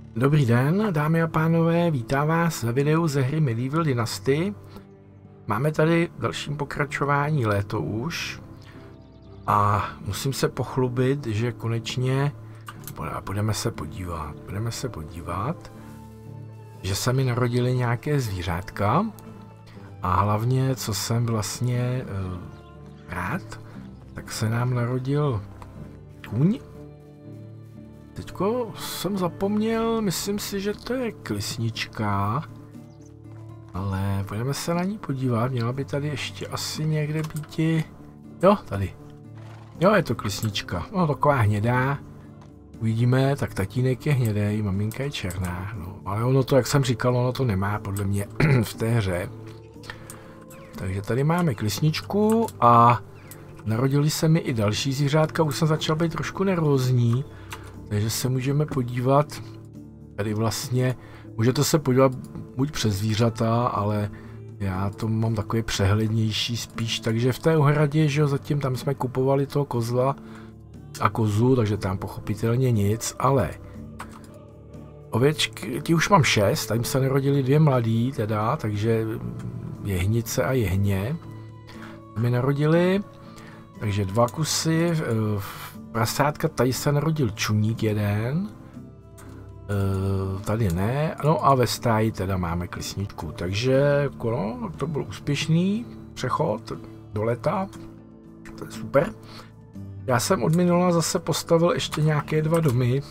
Dobrý den, dámy a pánové, vítám vás ve videu ze hry Medieval Dynasty. Máme tady dalším pokračování léto už a musím se pochlubit, že konečně budeme se podívat, že se mi narodily nějaké zvířátka a hlavně, co jsem vlastně rád, tak se nám narodil kůň. Teďko jsem zapomněl, myslím si, že to je klisnička, ale pojďme se na ní podívat, měla by tady ještě asi někde býti, jo, tady, jo, je to klisnička, no taková hnědá, uvidíme, tak tatínek je hnědej, maminka je černá, no, ale ono to, jak jsem říkal, ono to nemá podle mě v té hře, takže tady máme klisničku a narodili se mi i další zvířátka, už jsem začal být trošku nervózní. Takže se můžeme podívat, tady vlastně, můžete se podívat buď přes zvířata, ale já to mám takový přehlednější spíš, takže v té ohradě, že jo, zatím tam jsme kupovali toho kozla a kozu, takže tam pochopitelně nic, ale ovečky, ti už mám 6, tady se narodili 2 mladý teda, takže jehnice a jehně mi narodili, takže 2 kusy, prasátka, tady se narodil čuník jeden, tady ne, no a ve stáji teda máme klisničku, takže no, to byl úspěšný přechod do leta, to je super. Já jsem od minula zase postavil ještě nějaké 2 domy,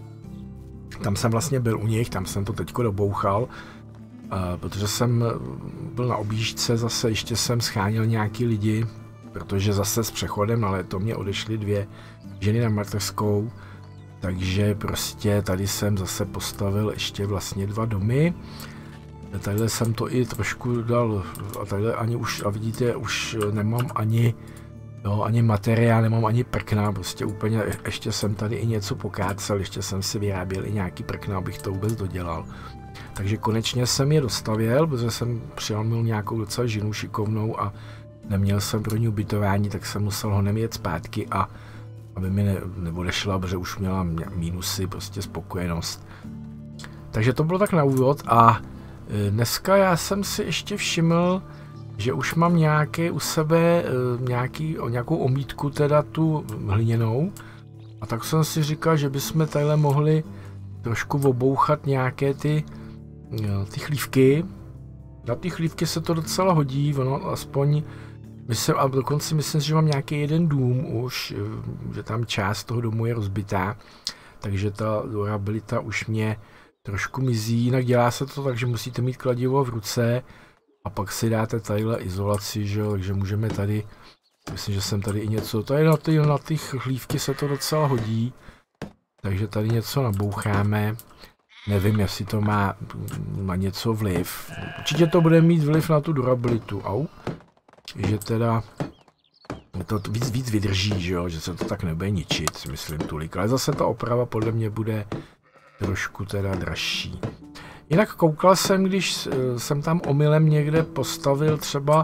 tam jsem vlastně byl u nich, tam jsem to teďko dobouchal, protože jsem byl na objížďce, zase ještě jsem scháněl nějaký lidi, protože zase s přechodem na léto mě odešly 2 ženy na mateřskou, takže prostě tady jsem zase postavil ještě vlastně 2 domy. Tadyhle jsem to i trošku dal, a tadyhle ani už, a vidíte, už nemám ani, jo, ani materiál, nemám ani prkna, prostě úplně, ještě jsem tady i něco pokácel, ještě jsem si vyráběl i nějaký prkna, abych to vůbec dodělal. Takže konečně jsem je dostavěl, protože jsem přijal nějakou docela ženu šikovnou a neměl jsem pro ní ubytování, tak jsem musel ho nemět zpátky a aby mi neodešla, protože už měla mínusy, prostě spokojenost. Takže to bylo tak na úvod a dneska já jsem si ještě všiml, že už mám nějaké u sebe nějakou omítku, teda tu hliněnou. A tak jsem si říkal, že bychom tadyhle mohli trošku obouchat nějaké ty chlívky. Na ty chlívky se to docela hodí, ono aspoň myslím, a dokonce myslím, že mám nějaký jeden dům už, že tam část toho domu je rozbitá, takže ta durabilita už mě trošku mizí, jinak dělá se to tak, že musíte mít kladivo v ruce a pak si dáte tadyhle izolaci, že jo, takže můžeme tady, myslím, že jsem tady i něco, tady na ty chlívky se to docela hodí, takže tady něco naboucháme, nevím, jestli to má něco vliv, určitě to bude mít vliv na tu durabilitu, že teda to víc vydrží, že jo, že se to tak nebude ničit, myslím tolik, ale zase ta oprava podle mě bude trošku teda dražší. Jinak koukal jsem, když jsem tam omylem někde postavil třeba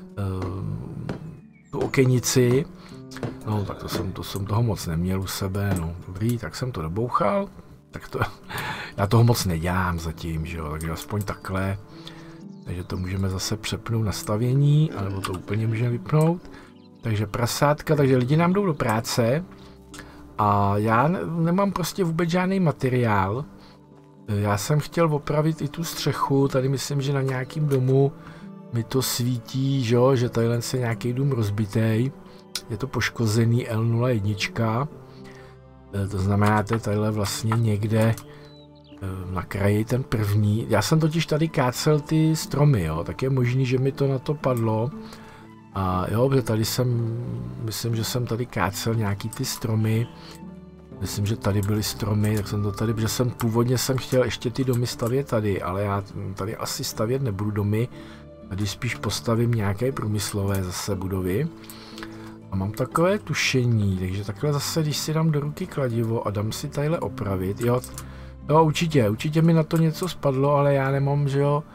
tu okenici, no tak to jsem toho moc neměl u sebe, no dobrý, tak jsem to dobouchal, tak to, já toho moc nedělám zatím, že jo, takže aspoň takhle. Takže to můžeme zase přepnout nastavění, anebo to úplně můžeme vypnout. Takže prasátka, takže lidi nám jdou do práce a já nemám prostě vůbec žádný materiál. Já jsem chtěl opravit i tu střechu, tady myslím, že na nějakým domu mi to svítí, že tadyhle je nějaký dům rozbitý. Je to poškozený L01. To znamená, že tadyhle vlastně někde na kraji ten první. Já jsem totiž tady kácel ty stromy, jo, tak je možný, že mi to na to padlo. A jo, protože tady myslím, že jsem tady kácel nějaký ty stromy. Myslím, že tady byly stromy, tak jsem to tady, protože původně jsem chtěl ještě ty domy stavět tady, ale já tady asi stavět nebudu domy. Tady spíš postavím nějaké průmyslové zase budovy. A mám takové tušení, takže takhle zase, když si dám do ruky kladivo a dám si tadyhle opravit, jo, určitě mi na to něco spadlo, ale já nemám, že jo,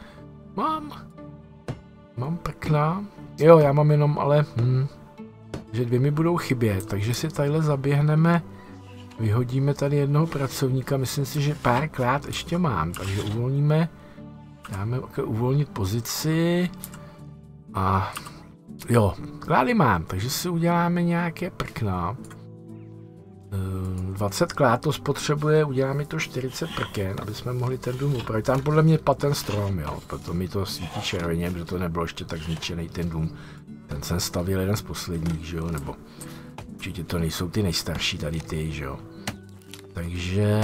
mám prkna, jo, já mám jenom, ale, že 2 mi budou chybět, takže si tadyhle zaběhneme Vyhodíme tady jednoho pracovníka, myslím si, že párkrát ještě mám, takže uvolníme, dáme uvolnit pozici a jo, klády mám, takže si uděláme nějaké prkna. 20 klád to spotřebuje, uděláme to 40 prken, aby jsme mohli ten dům upravit. Tam podle mě padl ten strom, jo, proto mi to svítí červeně, protože to nebylo ještě tak zničený ten dům. Ten jsem stavil jeden z posledních, že jo, nebo určitě to nejsou ty nejstarší tady ty, že jo. Takže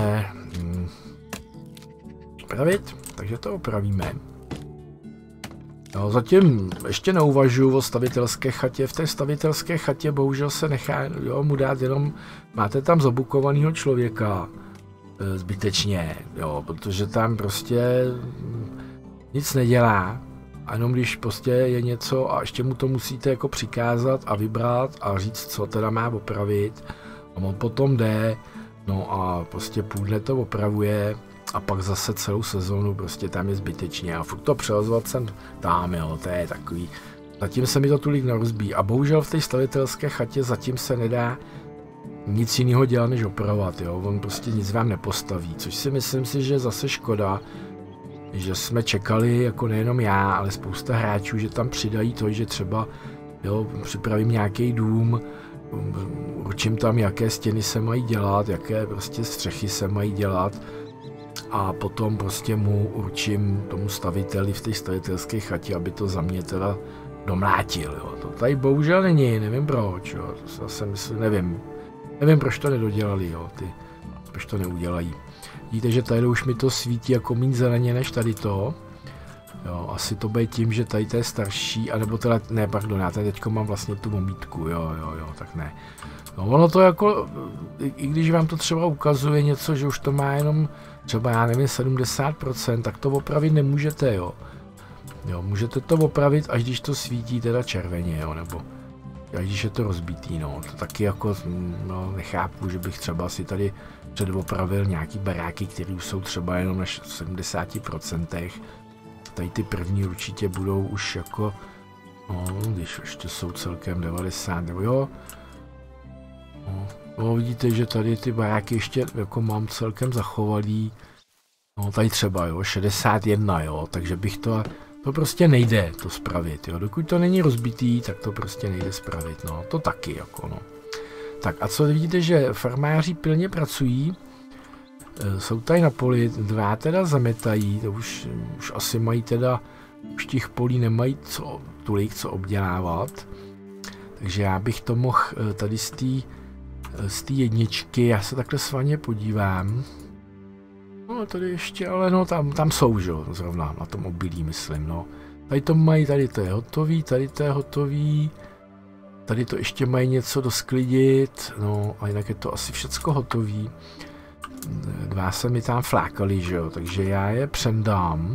opravit, takže to opravíme. No, zatím ještě neuvažuji o stavitelské chatě. V té stavitelské chatě bohužel se nechá mu dát jenom, máte tam zabukovaného člověka zbytečně, jo, protože tam prostě nic nedělá. A jenom když prostě je něco a ještě mu to musíte jako přikázat a vybrat a říct, co teda má opravit. A on potom jde, no a prostě půl dne to opravuje. A pak zase celou sezónu prostě tam je zbytečně a furt to přehazovat sem tam, jo, to je takový. Zatím se mi to tolik nerozbíjí a bohužel v té stavitelské chatě zatím se nedá nic jiného dělat, než opravovat, jo, on prostě nic vám nepostaví, což si myslím si, že je zase škoda, že jsme čekali, jako nejenom já, ale spousta hráčů, že tam přidají to, že třeba, jo, připravím nějaký dům, určím tam, jaké stěny se mají dělat, jaké prostě střechy se mají dělat, a potom prostě mu určím tomu staviteli v té stavitelské chatě, aby to za mě teda domlátil, jo. To tady bohužel není, nevím proč, jo. To zase myslím, nevím proč to nedodělali, jo, proč to neudělají. Vidíte, že tady už mi to svítí jako méně zeleně než tady to. Jo, asi to bude tím, že tady to je starší, anebo teda, ne, pardon, já tady teďko mám vlastně tu omítku, jo, tak ne. No ono to jako, i když vám to třeba ukazuje něco, že už to má jenom třeba, já nevím, 70%, tak to opravit nemůžete, jo. Jo, můžete to opravit, až když to svítí teda červeně, jo, nebo až když je to rozbitý, no. To taky jako, no, nechápu, že bych třeba si tady předopravil nějaký baráky, které už jsou třeba jenom na 70%. Tady ty první určitě budou už jako, no, když ještě jsou celkem 90, nebo jo. No, vidíte, že tady ty baráky ještě jako mám celkem zachovalý. No, tady třeba, jo, 61, jo, takže bych to prostě nejde to spravit, jo. Dokud to není rozbitý, tak to prostě nejde spravit, no, to taky, jako, no. Tak a co vidíte, že farmáři pilně pracují, jsou tady na poli, dva teda zametají, to už asi mají teda, už těch polí nemají tolik co obdělávat, takže já bych to mohl tady z té jedničky, já se takhle svaně podívám. No tady ještě, ale no tam jsou, že jo, zrovna na tom obilí, myslím, no. Tady to mají, tady to je hotový, tady to je hotový. Tady to ještě mají něco dosklidit, no a jinak je to asi všecko hotový. Dva se mi tam flákali, že jo, takže já je přendám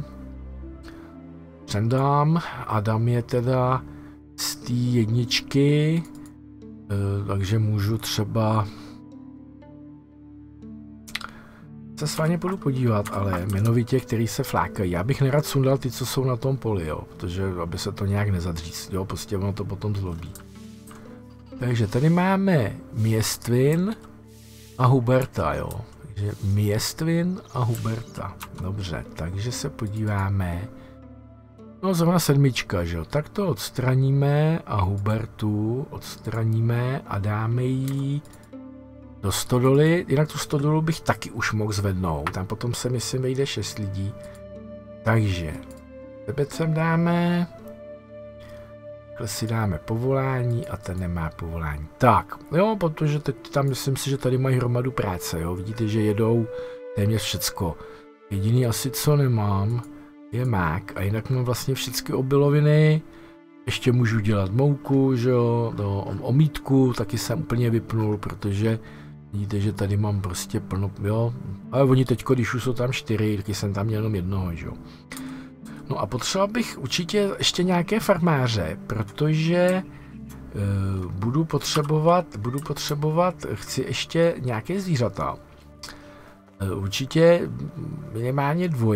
a dám je teda z té jedničky, takže můžu třeba se s vámi půjdu podívat, ale jmenovitě, který se flákají. Já bych nerad sundal ty, co jsou na tom poli, jo, protože aby se to nějak nezadříct, jo, prostě ono to potom zlobí. Takže tady máme Městvin a Huberta, jo. Takže Městvin a Huberta. Dobře, takže se podíváme. No zrovna 7, že jo. Tak to odstraníme a Hubertu odstraníme a dáme ji do stodoly. Jinak tu stodolu bych taky už mohl zvednout. Tam potom se myslím vejde 6 lidí. Takže tebe sem dáme. Takhle si dáme povolání a ten nemá povolání. Tak, jo, protože teď tam myslím si, že tady mají hromadu práce, jo. Vidíte, že jedou téměř všecko. Jediný asi, co nemám, je mák a jinak mám vlastně všechny obiloviny. Ještě můžu dělat mouku, že jo, no, omítku taky jsem úplně vypnul, protože vidíte, že tady mám prostě plno, jo. Ale oni teďko, když už jsou tam 4, taky jsem tam měl jenom jednoho, že jo. No a potřeboval bych určitě ještě nějaké farmáře, protože budu potřebovat, chci ještě nějaké zvířata. Určitě minimálně 2.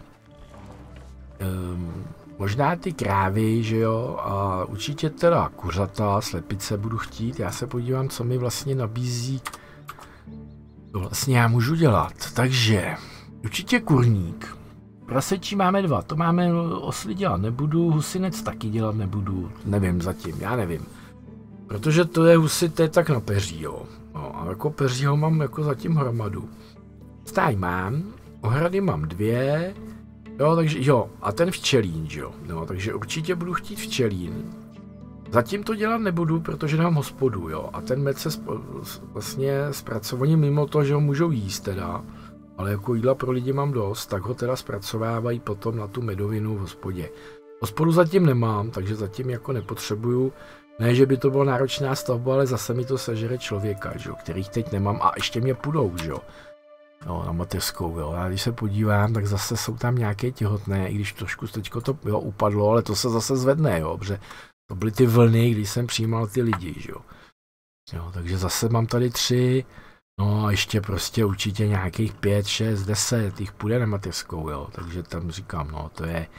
Možná ty krávy, že jo, a určitě teda kuřata, slepice budu chtít. Já se podívám, co mi vlastně nabízí To vlastně já můžu dělat, takže určitě kurník. Prasečí máme 2, to máme osly dělat nebudu, husinec taky dělat nebudu, nevím zatím, já nevím. Protože to je husy, to je tak na peří, jo. No, a jako peřího mám jako zatím hromadu. Stáj mám, ohrady mám 2, jo, takže jo, a ten včelín, jo. No, takže určitě budu chtít včelín. Zatím to dělat nebudu, protože nemám hospodu, jo. A ten med se vlastně zpracovaní mimo to, že ho můžou jíst teda, ale jako jídla pro lidi mám dost, tak ho teda zpracovávají potom na tu medovinu v hospodě. Hospodu zatím nemám, takže zatím jako nepotřebuju. Ne, že by to byla náročná stavba, ale zase mi to sežere člověka, že? Kterých teď nemám a ještě mě půjdou, že? No, na mateřskou, jo. A když se podívám, tak zase jsou tam nějaké těhotné, i když trošku teďko to jo, upadlo, ale to se zase zvedne, jo, protože to byly ty vlny, když jsem přijímal ty lidi, že jo. Takže zase mám tady 3, no a ještě prostě určitě nějakých 5, 6, 10, jich půjde na mateřskou, jo. Takže tam říkám, no, to je...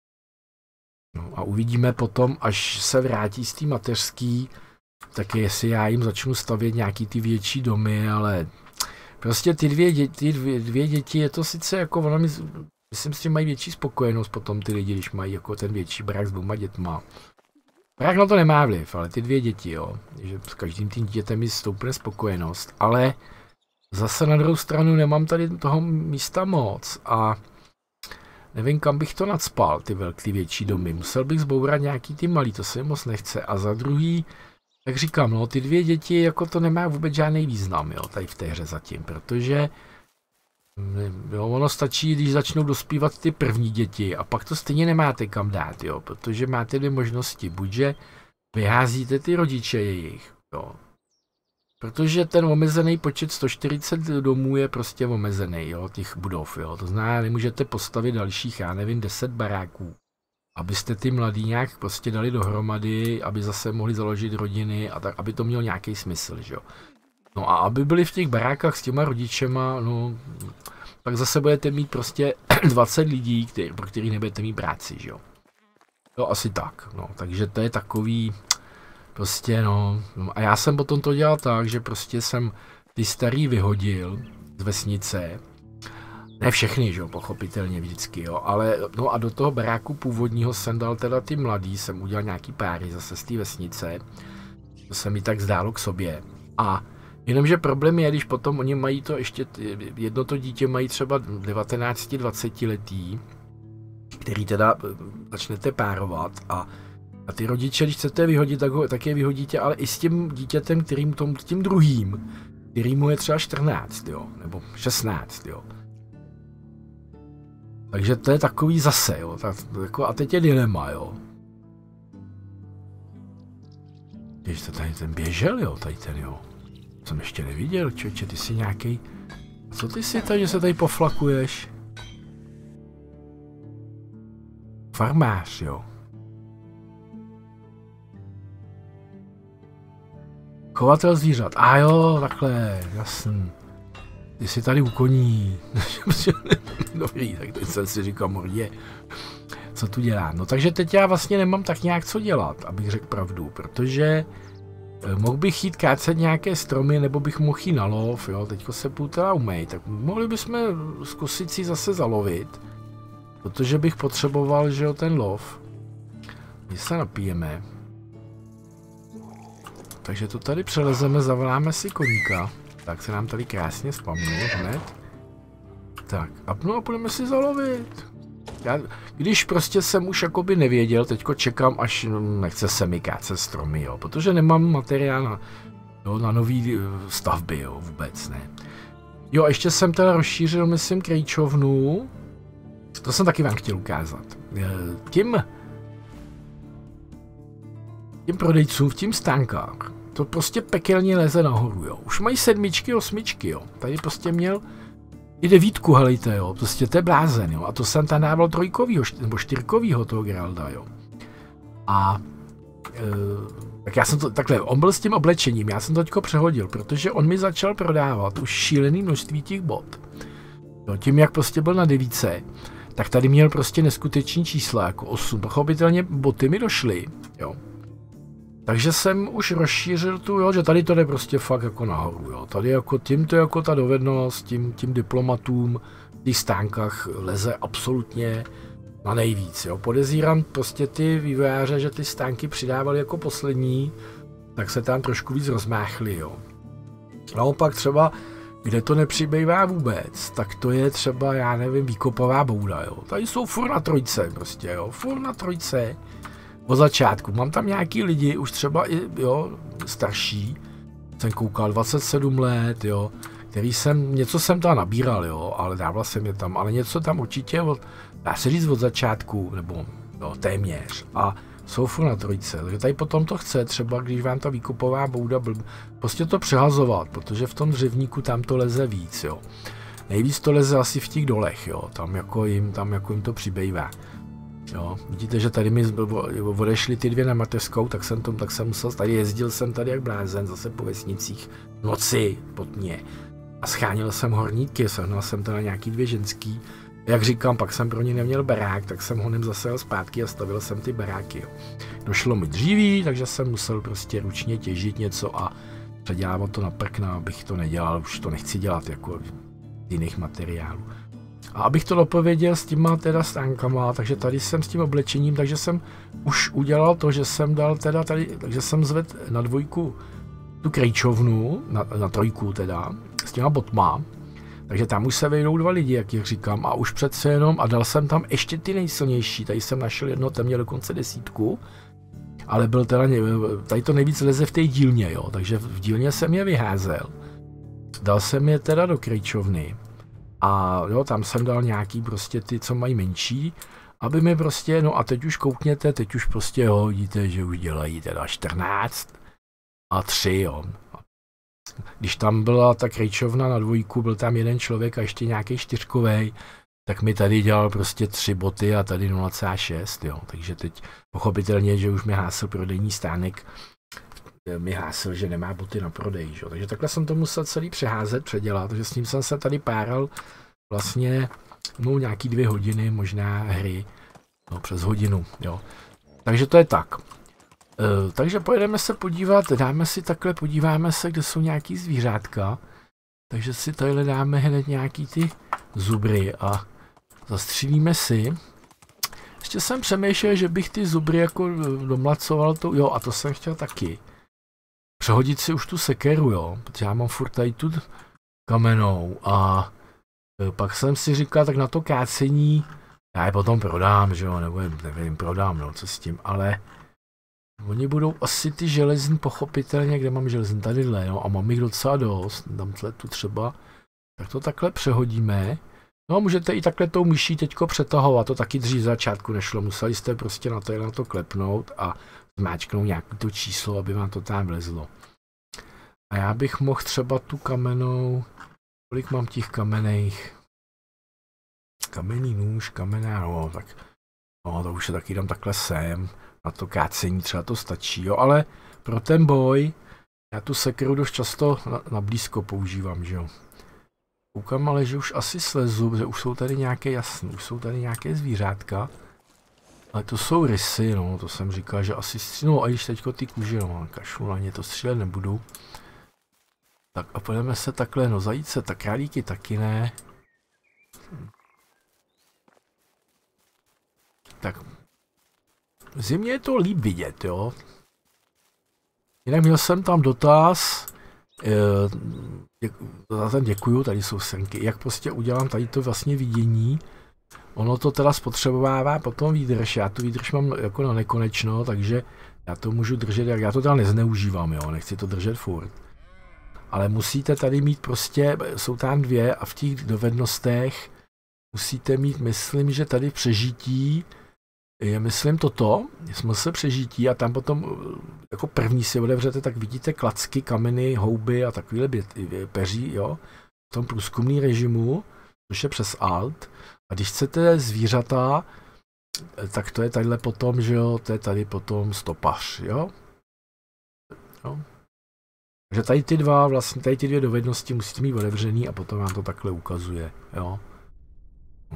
No a uvidíme potom, až se vrátí z té mateřský, tak jestli já jim začnu stavět nějaký ty větší domy, ale prostě ty dvě děti je to sice jako, ono myslím si, že mají větší spokojenost potom ty lidi, když mají jako ten větší barák s 2 dětma. Barák na to nemá vliv, ale ty 2 děti, jo, že s každým tím dítětem mi stoupne spokojenost, ale zase na druhou stranu nemám tady toho místa moc a nevím, kam bych to nacpal, ty větší domy. Musel bych zbourat nějaký ty malý, to se mi moc nechce. A za druhý, tak říkám, no, ty 2 děti, jako to nemá vůbec žádný význam, jo, tady v té hře zatím, protože jo, ono stačí, když začnou dospívat ty první děti a pak to stejně nemáte kam dát, jo, protože máte 2 možnosti, buďže vyházíte ty rodiče jejich, jo, protože ten omezený počet 140 domů je prostě omezený, jo, těch budov, jo. To znamená, nemůžete postavit dalších, já nevím, 10 baráků, abyste ty mladí nějak prostě dali dohromady, aby zase mohli založit rodiny a tak, aby to mělo nějaký smysl, že jo. No a aby byli v těch barákách s těma rodičema, no, tak zase budete mít prostě 20 lidí, pro který nebudete mít práci, že jo. Jo, asi tak, no, takže to je takový... Prostě no, a já jsem potom to dělal tak, že prostě jsem ty starý vyhodil z vesnice, ne všechny, že jo, pochopitelně vždycky, jo, ale no a do toho baráku původního jsem dal teda ty mladý, jsem udělal nějaký páry zase z té vesnice, to se mi tak zdálo k sobě a jenomže problém je, když potom oni mají to ještě, jedno to dítě mají třeba 19-20 letý, který teda začnete párovat a ty rodiče, když chcete vyhodit, tak je vyhodíte, ale i s tím dítětem, tím druhým, kterýmu je třeba 14, jo, nebo 16, jo. Takže to je takový zase, jo, jako, a teď je dilema, jo. Když to tady ten běžel, jo, tady ten, jo. Jsem ještě neviděl, člověče, ty jsi nějaký. Co ty jsi tady, že se tady poflakuješ? Farmář, jo. Chovatel zvířat. A jo, takhle, jasný. Ty jsi tady u koní. Dobrý, tak teď jsem si říkal, mordě, co tu dělá. No takže teď já vlastně nemám tak nějak co dělat, abych řekl pravdu, protože mohl bych jít kácet nějaké stromy, nebo bych mohl jít na lov, jo, teďko se půl teda umej, tak mohli bychom zkusit si zase zalovit, protože bych potřeboval, že jo, ten lov. My se napijeme. Takže to tady přelezeme, zavoláme si koníka. Tak se nám tady krásně spamnul hned. Tak, a no a budeme si zalovit. Já, když prostě jsem už jakoby nevěděl, teďko čekám, až nechce se mi kácet stromy, jo, protože nemám materiál na nový stavby, jo, vůbec ne. Jo, a ještě jsem teda rozšířil, myslím, krejčovnu. To jsem taky vám chtěl ukázat. Tím prodejcům v tím stánkách to prostě pekelně leze nahoru, jo. Už mají 7, 8, jo. Tady prostě měl i 9, helejte, jo. Prostě to je blázen, jo. A to jsem tam dával 3 nebo 4 toho Geralda, jo. A tak já jsem to, takhle, on byl s tím oblečením, já jsem to teďko přehodil, protože on mi začal prodávat už šílený množství těch bot. Jo, tím, jak prostě byl na 9, tak tady měl prostě neskutečný čísla, jako 8. Pochopitelně boty mi došly, jo. Takže jsem už rozšířil tu, jo, že tady to jde prostě fakt jako nahoru, jo. Tady jako tímto jako ta dovednost, tím diplomatům v těch stánkách leze absolutně na nejvíc, jo. Podezírám prostě ty vývojáře, že ty stánky přidávali jako poslední, tak se tam trošku víc rozmáchli, jo. Naopak třeba, kde to nepřibývá vůbec, tak to je třeba, já nevím, výkopová bouda, jo. Tady jsou furt na trojce prostě, jo, furt na trojce. Od začátku. Mám tam nějaký lidi, už třeba i, jo, starší, jsem koukal 27 let, jo, něco jsem tam nabíral, jo, ale dával jsem je tam, ale něco tam určitě, dá se říct od začátku, nebo no, téměř, a jsou furt na trojce, takže tady potom to chce, třeba když vám ta výkupová bouda prostě to přehazovat, protože v tom dřevníku tam to leze víc, jo. Nejvíc to leze asi v těch dolech, jo, tam jako jim to přibývá. Jo, vidíte, že tady mi odešly ty dvě na mateřskou, tak jsem musel, tady jezdil jsem tady jak blázen, zase po vesnicích, noci pod mě. A schánil jsem horníky, sehnal jsem teda nějaký dvě ženský. Jak říkám, pak jsem pro ně neměl barák, tak jsem honem zase jel zpátky a stavil jsem ty baráky, jo. Došlo mi dříví, takže jsem musel prostě ručně těžit něco a předělávat to na prkna, abych to nedělal, už to nechci dělat jako z jiných materiálů. A abych to dopověděl s těma teda stánkama, takže tady jsem s tím oblečením, takže jsem už udělal to, že jsem dal teda tady, takže jsem zvedl na dvojku tu krejčovnu, na trojku teda, s těma botma, takže tam už se vejdou dva lidi, jak jich říkám, a už přece jenom, a dal jsem tam ještě ty nejsilnější, tady jsem našel jedno, ten měl dokonce 10, ale byl teda, tady to nejvíc leze v té dílně, jo, takže v dílně jsem je vyházel, dal jsem je teda do krejčovny. A jo, tam jsem dal nějaký prostě ty, co mají menší, aby mi prostě, no a teď už koukněte, teď už prostě jo, vidíte, že už dělají teda 14 a 3, jo. Když tam byla ta krejčovna na dvojku, byl tam jeden člověk a ještě nějaký čtyřkovej, tak mi tady dělal prostě 3 boty a tady 0,6, jo. Takže teď pochopitelně, že už mi hásil prodejní stánek, mi hásil, že nemá boty na prodej, jo. Takže takhle jsem to musel celý přeházet, předělat, takže s ním jsem se tady páral vlastně no, nějaký 2 hodiny, možná hry, no přes hodinu, jo. Takže to je tak. Takže pojedeme se podívat, podíváme se, kde jsou nějaký zvířátka, takže si tady dáme hned nějaký ty zubry a zastřílíme si. Ještě jsem přemýšlel, že bych ty zubry jako domlacoval to, jo, a to jsem chtěl taky. Přehodit si už tu sekeru, jo, protože já mám furt tady tu kamenou a pak jsem si říkal, tak na to kácení, já je potom prodám, že jo, nebo nevím, prodám, no, co s tím, ale oni budou asi ty železní, pochopitelně, kde mám železní, tadyhle, no, a mám jich docela dost, tamhle tu třeba, tak to takhle přehodíme. No, můžete i takhle tou myší teďko přetahovat, to taky dřív v začátku nešlo, museli jste prostě na to klepnout a zmáčknout nějaké to číslo, aby vám to tam vlezlo. A já bych mohl třeba tu kamenou, kolik mám těch kamenných, kamenný nůž, kamenná, no, tak, no, to už se taky dám takhle sem, na to kácení třeba to stačí, jo, ale pro ten boj, já tu sekeru dost často na blízko používám, že jo. Koukám ale, že už asi slezu, že už jsou tady nějaké, jasné, už jsou tady nějaké zvířátka. Ale to jsou rysy, no, to jsem říkal, že asi no a když teďko ty kůži, no, kašlu na ně, to střílet nebudu. Tak a půjdeme se takhle, no zajíce, tak králíky taky ne. Tak, v zimě je to líp vidět, jo. Jinak měl jsem tam dotaz, za ten děkuju, tady jsou srnky, jak prostě udělám tady to vlastně vidění. Ono to teda spotřebovává potom výdrž, já tu výdrž mám jako na nekonečno, takže já to můžu držet, já to teda nezneužívám, jo, nechci to držet furt. Ale musíte tady mít prostě, jsou tam 2 a v těch dovednostech musíte mít, myslím, že tady přežití, je myslím toto, jsme se přežití a tam potom jako první si otevřete, tak vidíte klacky, kameny, houby a takovýhle peří, jo, v tom průzkumný režimu, což je přes Alt. A když chcete zvířata, tak to je tadyhle potom, že jo, to je tady potom stopař, jo. Jo. Takže tady ty 2, vlastně tady ty 2 dovednosti musíte mít otevřený a potom vám to takhle ukazuje, jo. No.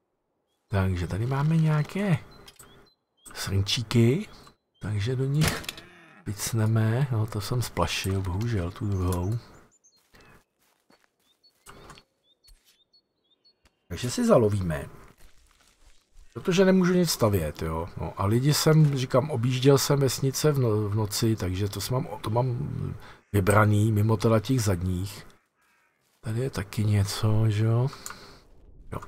Takže tady máme nějaké srnčíky, takže do nich Picneme, no to jsem splašil, bohužel, tu druhou. Takže si zalovíme. Protože nemůžu nic stavět, jo. No, a lidi jsem, říkám, objížděl jsem vesnice v noci, takže to mám vybraný, mimo teda těch zadních. Tady je taky něco, že jo. Jo.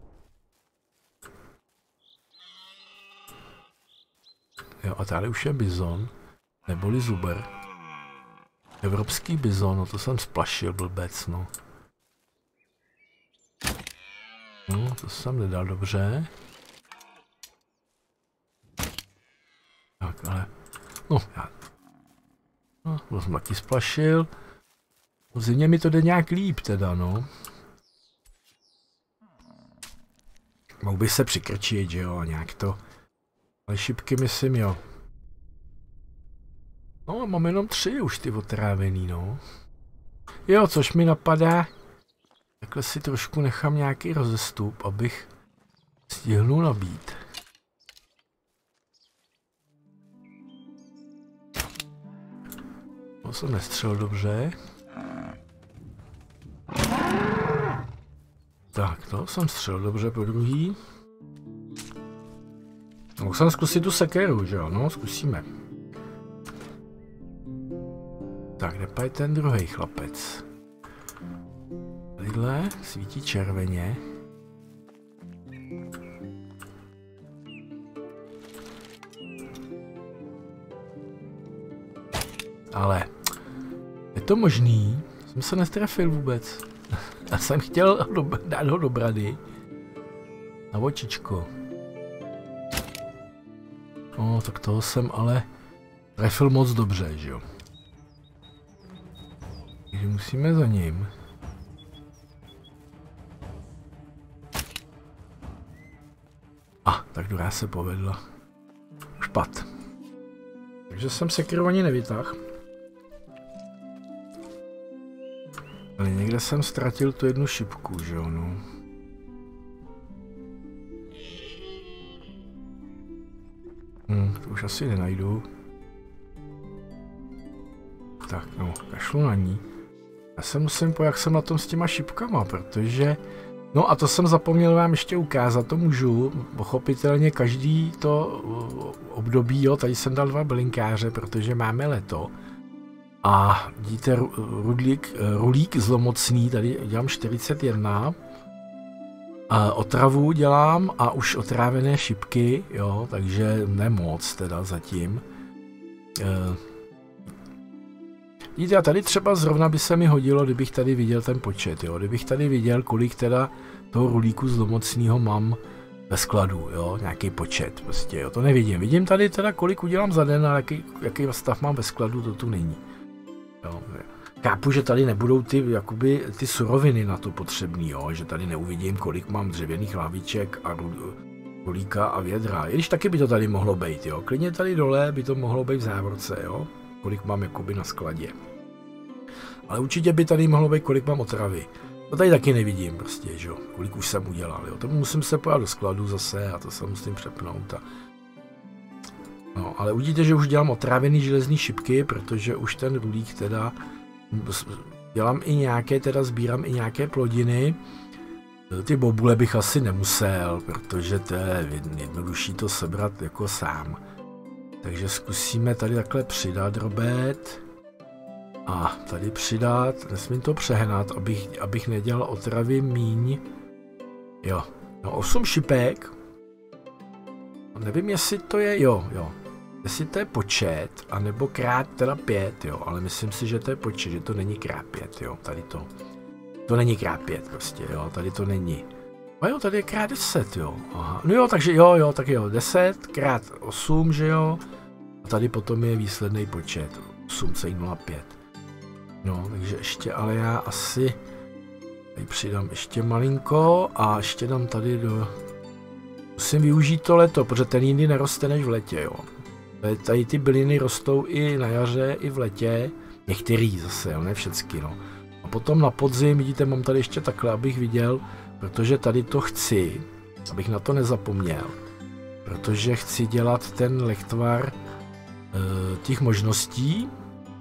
Jo, a tady už je bizon, neboli zuber. Evropský bizon, no to jsem splašil, blbec, no. No, to jsem nedal dobře. Tak, ale... No, já... No, to jsem taky splašil. V zimě mi to jde nějak líp teda, no. Mohl bych se přikrčit, že jo, nějak to... Ale šipky myslím, jo. No, mám jenom 3 už ty otrávený, no. Jo, což mi napadá... Takhle si trošku nechám nějaký rozestup, abych stihnul nabít. To jsem nestřelil dobře. Tak, to jsem střelil dobře po druhý. Mohl jsem zkusit tu sekeru, že jo? No, zkusíme. Tak, kde je ten druhý chlapec? Tadyhle svítí červeně. Ale je to možný? Jsem se nestrefil vůbec. Já jsem chtěl dát ho do brady. Na očičko. No, tak toho jsem ale trefil moc dobře, že jo. Takže musíme za ním. Tak druhá se povedla. Špat. Takže jsem sekeru ani nevytáhl. Ale někde jsem ztratil tu jednu šipku, že jo, no. To už asi nenajdu. Tak no, kašlu na ní. Já se musím pojít, jak jsem na tom s těma šipkama, protože... No a to jsem zapomněl vám ještě ukázat, to můžu, pochopitelně každý to období, jo, tady jsem dal 2 bylinkáře, protože máme leto. A vidíte rulík zlomocný, tady dělám 41. A otravu dělám a už otrávené šipky, jo, takže nemoc teda zatím. Vidíte, a tady třeba zrovna by se mi hodilo, kdybych tady viděl ten počet, jo, kdybych tady viděl, kolik teda toho rulíku zlomocného mám ve skladu, jo, nějaký počet, prostě, jo, to nevidím. Vidím tady teda, kolik udělám za den a jaký stav mám ve skladu, to tu není. Jo. Chápu, že tady nebudou ty suroviny na to potřebný, jo, že tady neuvidím, kolik mám dřevěných láviček a rulíka a vědra, i když taky by to tady mohlo být, jo, klidně tady dole by to mohlo být v závorce, jo, kolik mám jakoby na skladě. Ale určitě by tady mohlo být, kolik mám otravy. To tady taky nevidím prostě, že jo, kolik už jsem udělal, jo, to musím se pojít do skladu zase a to se musím přepnout a... No, ale uvidíte, že už dělám otrávený železný šipky, protože už ten rulík teda... Dělám i nějaké, teda sbírám i nějaké plodiny. Ty bobule bych asi nemusel, protože to je jednodušší to sebrat jako sám. Takže zkusíme tady takhle přidat drobet. A tady přidat, nesmím to přehnat, abych nedělal otravy míň. Jo, no 8 šipek. Nevím, jestli to je, jo. Jestli to je počet, anebo krát teda 5, jo, ale myslím si, že to je počet, že to není krát 5, jo, tady to. To není krát 5 prostě, jo, tady to není. A jo, tady je krát 10, jo, aha, no jo, takže jo, tak jo, 10 krát 8, že jo, a tady potom je výsledný počet, 8,05. No, takže ještě, ale já asi tady přidám ještě malinko a ještě dám tady do... Musím využít to leto, protože ten jindy neroste než v letě, jo. Tady ty byliny rostou i na jaře, i v letě, některý zase, jo, ne všecky, no. A potom na podzim, vidíte, mám tady ještě takhle, abych viděl, protože tady to chci, abych na to nezapomněl, protože chci dělat ten lechtvar těch možností.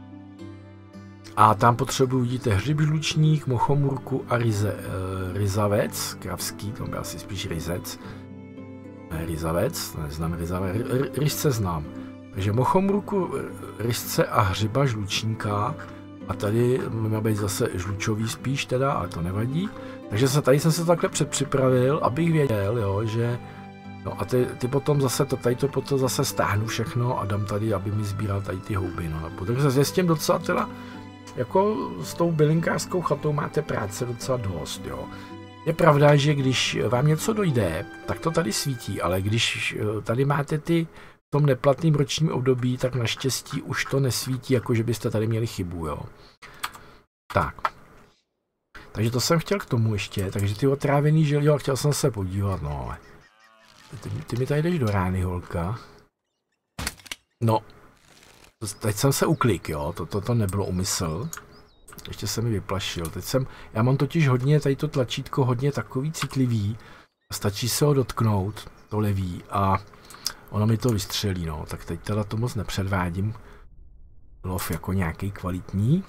A tam potřebuji, vidíte, hřib žlučník, mochomurku a ryzavec, kravský, to by asi spíš ryzec. Ne, ryzavec, neznám ryzavec, ryzce znám. Takže mochomurku, ryzce a hřiba žlučníka. A tady má být zase žlučový spíš teda, ale to nevadí. Takže tady jsem se takhle předpřipravil, abych věděl, jo, že... No a ty potom zase, tady to potom zase stáhnu všechno a dám tady, aby mi sbíral tady ty houby, no. Takže se s tím docela teda, jako s tou bylinkářskou chatou máte práce docela dost, jo. Je pravda, že když vám něco dojde, tak to tady svítí, ale když tady máte ty v tom neplatném ročním období, tak naštěstí už to nesvítí, jako že byste tady měli chybu, jo. Tak. Takže to jsem chtěl k tomu ještě, takže ty otrávený žil, jo, chtěl jsem se podívat, no ale. Ty mi tady jdeš do rány, holka. No. Teď jsem se uklik, jo, to nebylo úmysl. Ještě se mi vyplašil, já mám totiž hodně, tady to tlačítko hodně takový citlivý. Stačí se ho dotknout, to levý, a ono mi to vystřelí, no, tak teď teda to moc nepředvádím. Lov jako nějaký kvalitní.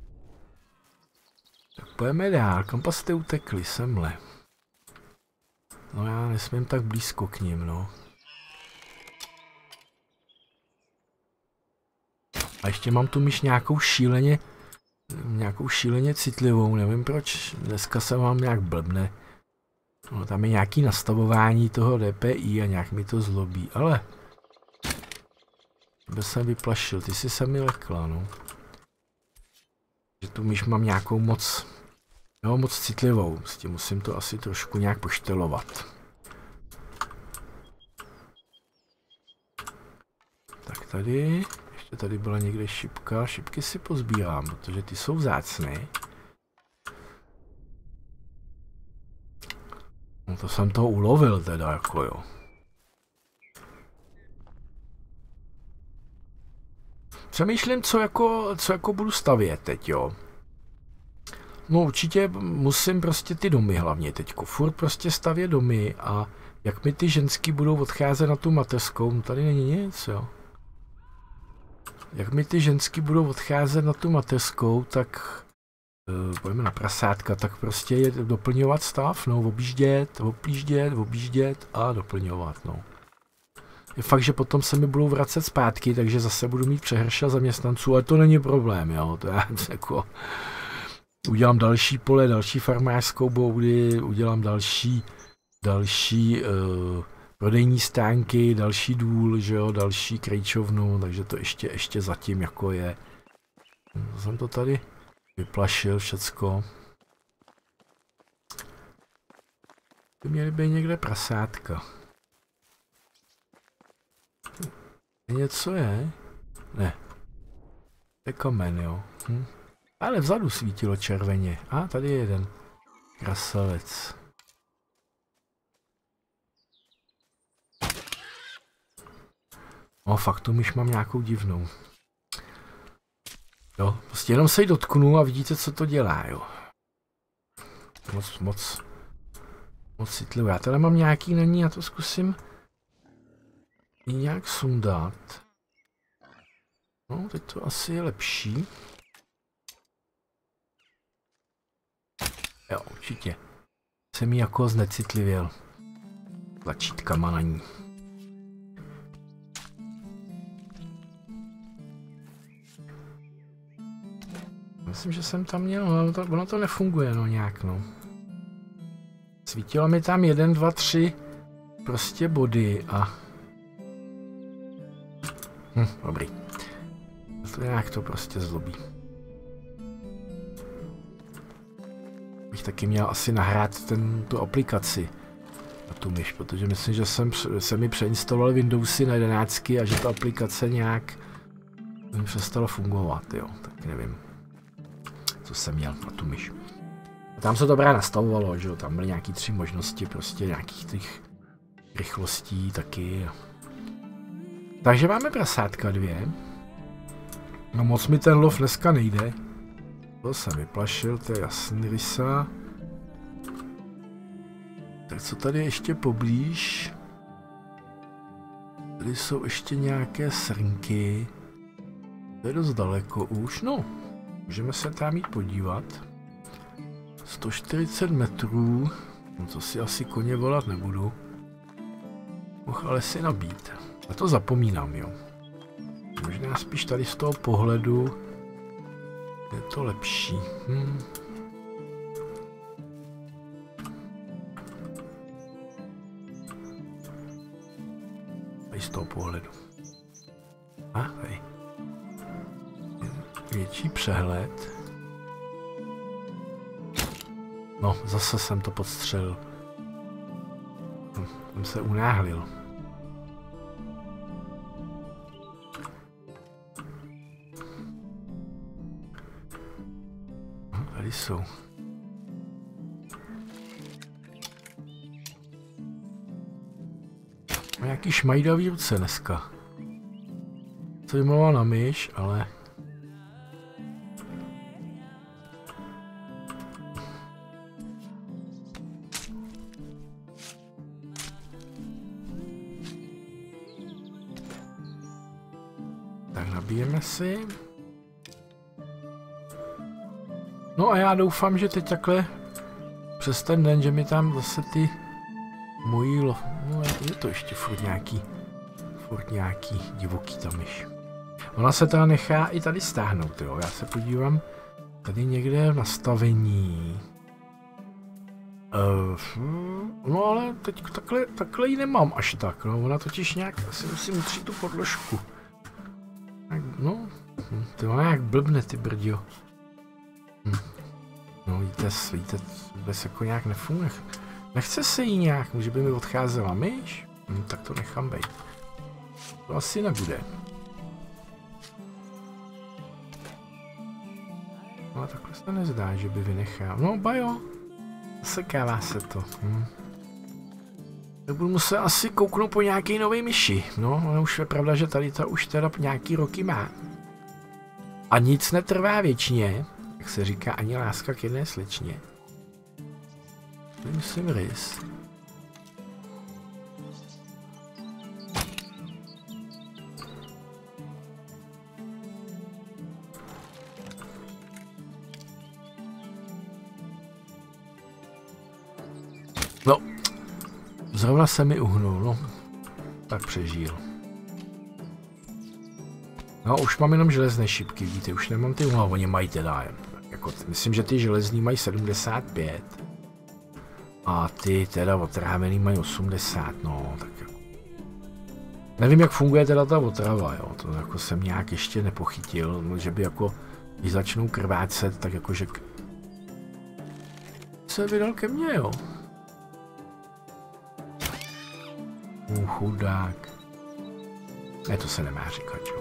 Tak pojďme dál, kam jste utekli, semhle. No já nesmím tak blízko k ním, no. A ještě mám tu myš nějakou šíleně citlivou, nevím proč, dneska se mám nějak blbne. No, tam je nějaký nastavování toho DPI a nějak mi to zlobí, ale... Tebe jsem vyplašil, ty jsi se mi lekla, no. Že tu myš mám nějakou moc citlivou, s tím musím to asi trošku nějak poštelovat. Tak tady, ještě tady byla někde šipka, šipky si pozbírám, protože ty jsou vzácné. No to jsem toho ulovil teda, jako jo. Přemýšlím, co jako budu stavět teď, jo. No určitě musím prostě ty domy hlavně teďko, furt prostě stavět domy a jak mi ty ženský budou odcházet na tu mateřskou, no tady není nic, jo. Jak mi ty ženský budou odcházet na tu mateřskou, tak pojďme na prasátka, tak prostě je doplňovat stav, no, objíždět a doplňovat, no. Je fakt, že potom se mi budou vracet zpátky, takže zase budu mít přehršel zaměstnanců, ale to není problém, jo, to já jako... Udělám další pole, další farmářskou boudy, udělám další prodejní stánky, další důl, že jo, další krejčovnu, takže to ještě zatím jako je. Jsem to tady vyplašil všecko. By měly být někde prasátka. Něco je? Ne. To je kamen, jo. Ale vzadu svítilo červeně. A tady je jeden. Krasavec. No fakt tu myš mám nějakou divnou. Jo, prostě jenom se jí dotknu a vidíte, co to dělá, jo. Moc citlivý. Já tady mám nějaký na ní, já to zkusím i nějak sundat. No, teď to asi je lepší. Jo, určitě. Jsem jí jako znecitlivěl. Tlačítkama na ní. Myslím, že jsem tam měl, no, ono to nefunguje, no nějak, no. Svítilo mi tam 1, 2, 3 prostě body a... dobrý. To nějak to prostě zlobí. Bych taky měl asi nahrát tu aplikaci na tu myš, protože myslím, že jsem mi přeinstaloval Windowsy na 11 a že ta aplikace nějak mi přestala fungovat, jo, tak nevím, co jsem měl na tu myš. A tam se to dobrá nastavovalo, že jo, tam byly nějaký 3 možnosti, prostě nějakých těch rychlostí taky. Takže máme prasátka 2. No moc mi ten lov dneska nejde. To jsem vyplašil, to je jasný rysa. Tak co tady ještě poblíž? Tady jsou ještě nějaké srnky. To je dost daleko už, no. Můžeme se tam jít podívat. 140 metrů. No to si asi koně volat nebudu. Mohl ale si nabít. A to zapomínám, jo. Možná spíš tady z toho pohledu je to lepší. Tady z toho pohledu. A tady. Větší přehled. No, zase jsem to podstřelil. Jsem se unáhlil. Tady jsou. Má nějaký šmajdavý ruce dneska. Co vymlouvá na myš, ale... Tak nabijeme si. No a já doufám, že teď takhle přes ten den, že mi tam zase ty mojí no je to ještě furt nějaký divoký tam myš. Ona se teda nechá i tady stáhnout, jo. Já se podívám tady někde v nastavení. No ale teď takhle ji nemám až tak, no. Ona totiž nějak, asi musím utřít tu podložku. No, to má nějak blbne ty brďo. No víte, vůbec jako nějak nefunguje. Nechce se jí nějak, že by mi odcházela myš? Tak to nechám bejt. To asi nebude. No a takhle se nezdá, že by vynechal. No bajo, sekává se to. Tak budu muset asi kouknout po nějaké nové myši. No, ale už je pravda, že tady ta už teda nějaký roky má. A nic netrvá věčně, jak se říká, ani láska k jedné slečně. To myslím rys. No, zrovna se mi uhnul, no. Tak přežil. No, už mám jenom železné šipky, vidíte, už nemám ty, no, oni mají teda, jako, myslím, že ty železní mají 75. A ty teda otrávený mají 80, no, tak jako. Nevím, jak funguje teda ta otrava, jo, to jako jsem nějak ještě nepochytil, no, že by jako, když začnou krvácet, tak jakože... Se vydal ke mně, jo. Chudák. Ne, to se nemá říkat, jo.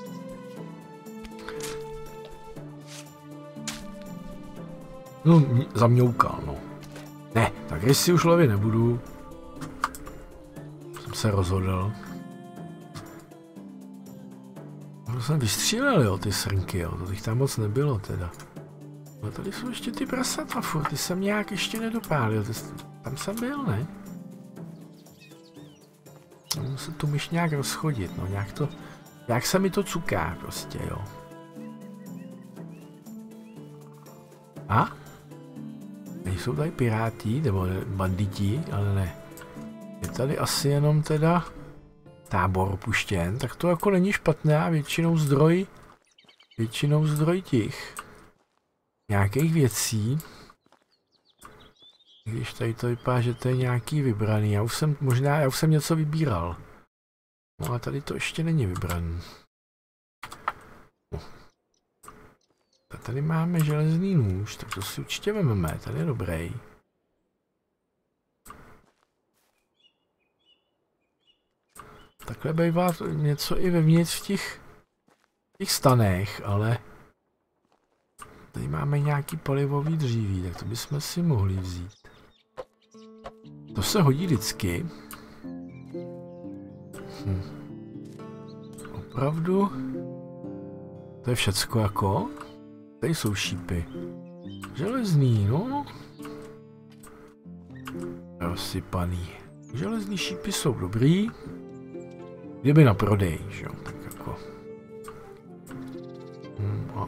No, zamňoukal, no. Ne, tak rysy už lovit nebudu. Jsem se rozhodl. No, jsem vystřílel, jo, ty srnky, jo, to těch tam moc nebylo, teda. No, tady jsou ještě ty prasata furt, ty jsem nějak ještě nedopálil, tam jsem byl, ne? Musím tu myš nějak rozchodit, no, nějak to, jak se mi to cuká, prostě, jo. A? Nejsou tady piráti, nebo banditi, ale ne. Je tady asi jenom teda tábor opuštěn, tak to jako není špatné a většinou zdroj těch nějakých věcí. Když tady to vypadá, že to je nějaký vybraný, já už jsem něco vybíral. No ale tady to ještě není vybraný. Tady máme železný nůž, tak to si určitě vezmeme, tady je dobrý. Takhle bývá něco i vevnitř v těch stanech, ale tady máme nějaký palivový dříví, tak to bychom si mohli vzít. To se hodí vždycky. Opravdu? To je všecko jako? Tady jsou šípy. Železný, no. Rozsypaný. Železný šípy jsou dobrý. Kdyby na prodej, že jo, tak jako.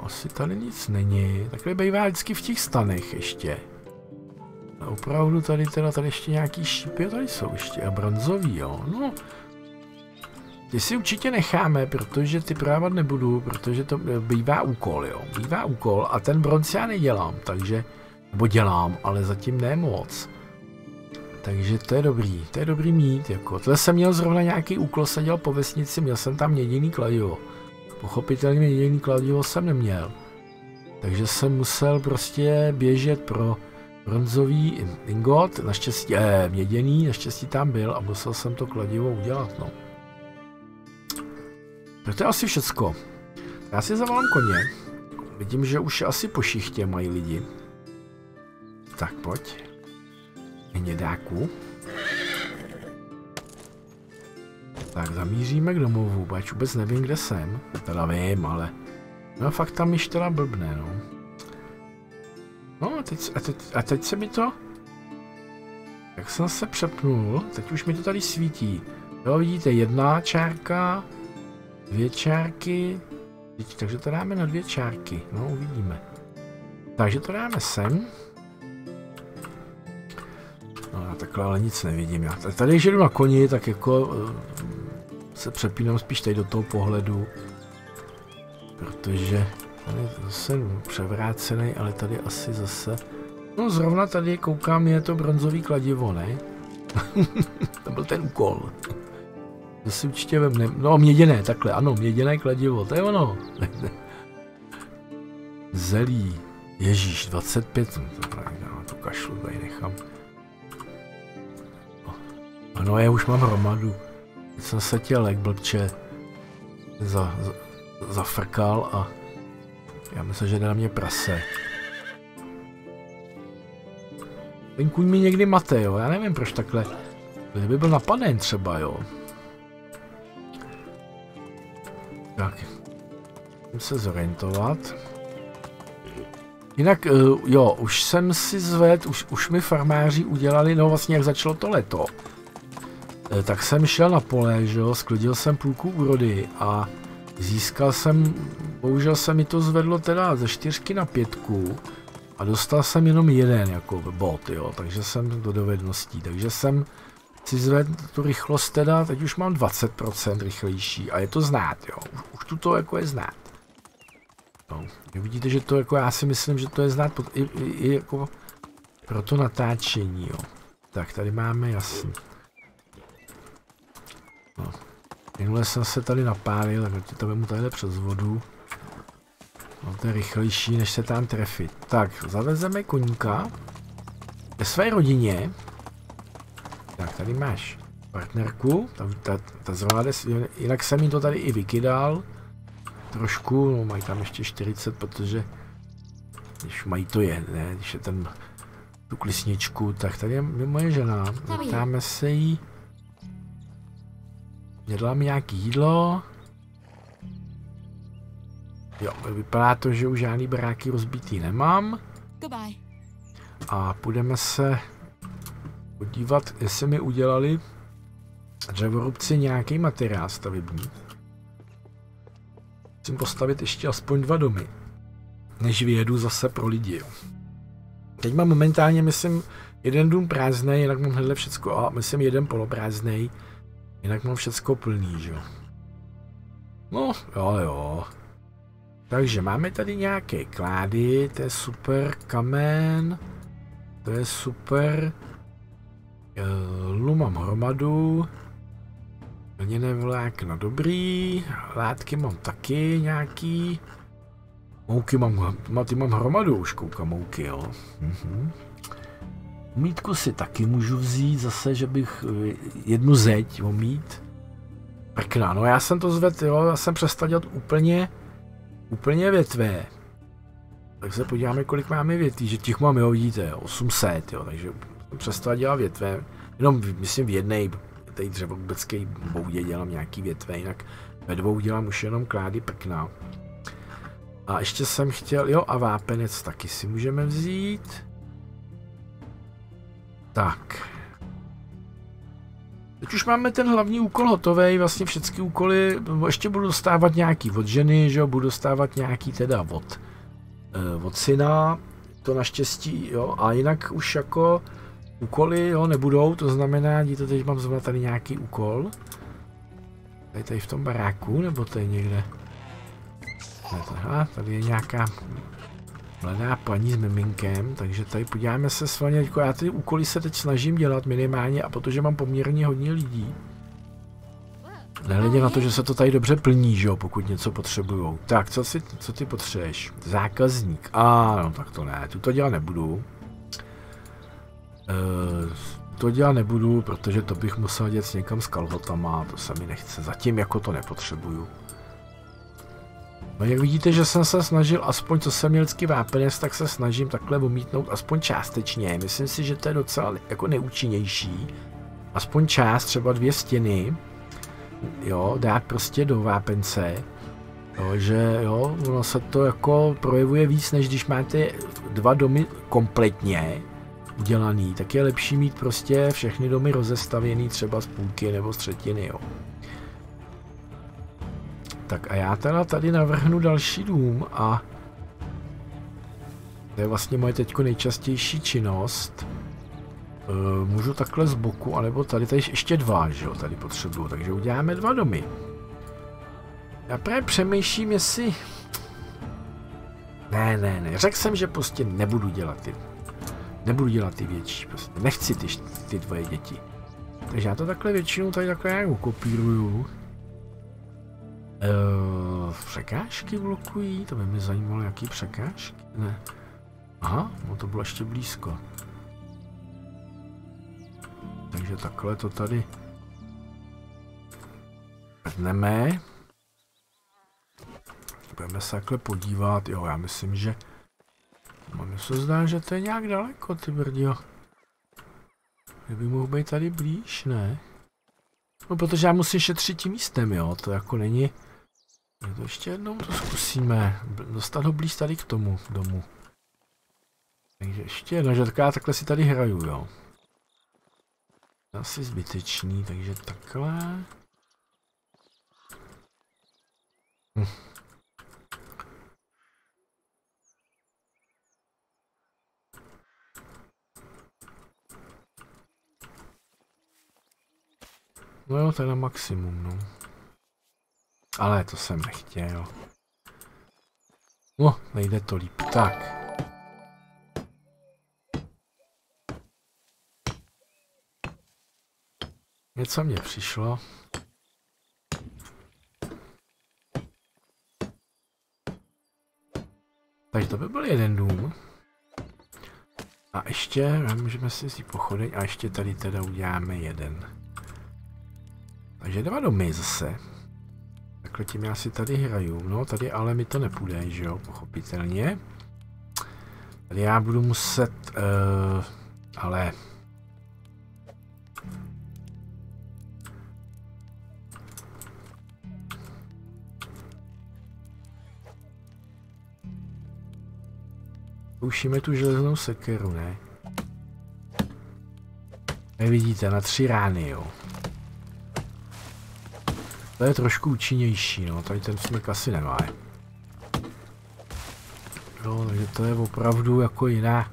asi tady nic není. Takhle bývá vždycky v těch stanech ještě. A opravdu tady ještě nějaký šípy, tady jsou ještě a bronzový, jo. No. Ty si určitě necháme, protože ty prodávat nebudu, protože to bývá úkol, jo. Bývá úkol a ten bronz já nedělám, takže, nebo dělám, ale zatím ne moc. Takže to je dobrý mít, jako. Tohle jsem měl zrovna nějaký úkol, seděl po vesnici, měl jsem tam jediný kladivo. Pochopitelně jediný kladivo jsem neměl. Takže jsem musel prostě běžet pro bronzový ingot, naštěstí, měděný, naštěstí tam byl a musel jsem to kladivo udělat, no. To je asi všecko. Já si zavolám koně. Vidím, že už asi po šichtě mají lidi. Tak pojď. Hnědáku. Tak zamíříme k domovu, ač vůbec nevím, kde jsem. Teda vím, ale... No fakt tam již teda blbne, no. No a teď se mi to... Jak jsem se přepnul, teď už mi to tady svítí. Jo, vidíte, 1 čárka, 2 čárky, takže to dáme na 2 čárky, no uvidíme. Takže to dáme sem. No já takhle ale nic nevidím, já tady když jdu na koni, tak jako se přepínám spíš tady do toho pohledu. Protože tady je zase převrácený, ale tady asi zase... No zrovna tady koukám, je to bronzový kladivo, ne? To byl ten úkol. To si určitě vem, no měděné, takhle, ano, měděné kladivo, to je ono. Zelí, ježíš, 25, no, to kašlu tady nechám. No já už mám hromadu. Teď jsem se tělek blbče zafrkal a já myslím, že jde na mě prase. Ten kůň mi někdy mate, jo, já nevím proč takhle. Kdyby byl napaden třeba, jo. Tak, musím se zorientovat. Jinak, jo, už jsem si zvedl, už mi farmáři udělali, no vlastně jak začalo to leto. Tak jsem šel na pole, že jo, sklidil jsem půlku úrody a získal jsem, bohužel se mi to zvedlo teda ze 4 na 5 a dostal jsem jenom 1 jako bod, jo, takže jsem do dovedností, takže jsem si zvedl tu rychlost teda, teď už mám 20% rychlejší a je to znát, jo, už tu to jako je znát. No, vidíte, že to jako já si myslím, že to je znát i jako pro to natáčení, jo. Tak tady máme jasný. No. Minule jsem se tady napálil, tak to vemu tady přes vodu. No to je rychlejší, než se tam trefit. Tak, zavezeme koníka ke své rodině. Tak, tady máš partnerku, ta zrovna, jinak jsem jim to tady i vykydal. Trošku, no mají tam ještě 40, protože když mají to je, ne, když je tu klisničku, tak tady je moje žena, zeptáme se jí. Dělá mi nějaký jídlo. Jo, vypadá to, že už žádný baráky rozbitý nemám. A půjdeme se podívat, jestli mi udělali dřevorubci nějaký materiál stavební. Musím postavit ještě aspoň 2 domy, než vyjedu zase pro lidi. Teď mám momentálně, myslím, 1 dům prázdnej, jinak mám hnedle všecko, a myslím 1 poloprázdnej, jinak mám všecko plný, že jo. No, jo. Takže máme tady nějaké klády, to je super, kamen, to je super, mám hromadu, lněné vlákna dobrý, látky mám taky nějaký, mouky mám hromadu, už koukám mouky, jo. Omítku si taky můžu vzít, zase, že bych 1 zeď omít. Prkna, no já jsem to zvedl, jo, já jsem přestal dělat úplně větve. Tak se podíváme, kolik máme větví, že těch mám, jo, vidíte, 800, jo, takže jsem přestal dělat větve. Jenom, myslím, v jednej, tady dřevorubecké boudě dělám nějaký větve, jinak ve 2 dělám už jenom klády prkna. A ještě jsem chtěl, jo, a vápenec taky si můžeme vzít. Tak. teď už máme ten hlavní úkol hotový, vlastně všechny úkoly, ještě budu dostávat nějaký od ženy, že jo, budu dostávat nějaký teda od syna, to naštěstí, jo, a jinak už jako úkoly, jo, nebudou, to znamená, díte, teď mám zrovna tady nějaký úkol. Tady v tom baráku, nebo tady někde? Aha, tady je nějaká mladá paní s miminkem, takže tady podíváme se s vámi, já ty úkoly se teď snažím dělat minimálně, a protože mám poměrně hodně lidí. Nehledě na to, že se to tady dobře plní, že jo, pokud něco potřebujou. Tak, co ty potřebuješ? Zákazník. No tak to ne, tu to dělat nebudu. To dělat nebudu, protože to bych musel dělat někam s kalhotama, to se mi nechce, zatím jako to nepotřebuju. No jak vidíte, že jsem se snažil, aspoň co jsem měl vždycky vápenec, tak se snažím takhle omítnout aspoň částečně. Myslím si, že to je docela jako neúčinnější. Aspoň část, třeba 2 stěny, jo, dát prostě do vápence. Jo, že jo, ono se to jako projevuje víc, než když máte 2 domy kompletně udělaný, tak je lepší mít prostě všechny domy rozestavěný třeba z půlky nebo z třetiny, jo. Tak a já teda tady navrhnu další dům a to je vlastně moje teďko nejčastější činnost. Můžu takhle z boku, anebo tady ještě 2, že jo, tady potřebuju, takže uděláme 2 domy. Já právě přemýšlím, jestli... Ne, řekl jsem, že prostě nebudu dělat ty větší, prostě nechci ty 2 děti. Takže já to takhle většinou tady takhle nějak ukopíruju. Překážky blokují, to by mě zajímalo, jaký překážky, ne. Aha, no to bylo ještě blízko. Takže takhle to tady vrhneme. Budeme se takhle podívat, jo, já myslím, že... Mně se zdá, že to je nějak daleko, ty brdio. Kdyby mohl být tady blíž, ne? No, protože já musím šetřit tím místem, jo, to jako není... To ještě jednou to zkusíme, dostat ho blíž tady k tomu domu. Takže ještě jedno, že takhle si tady hraju, jo. Asi zbytečný, takže takhle. No jo, to je na maximum, no. Ale to jsem nechtěl. No, nejde to líp. Tak. Něco mě přišlo. Takže to by byl jeden dům. A ještě, můžeme si pochodeň a ještě tady teda uděláme jeden. Takže 2 domy zase. Takhle tím já si tady hraju. No, tady ale mi to nepůjde, že jo, pochopitelně. Tady já budu muset, ale... Poušíme tu železnou sekeru, ne? Nevidíte, na 3 rány, jo. To je trošku účinnější, no, tady ten smyk asi nemá. Jo, takže to je opravdu jako jiná.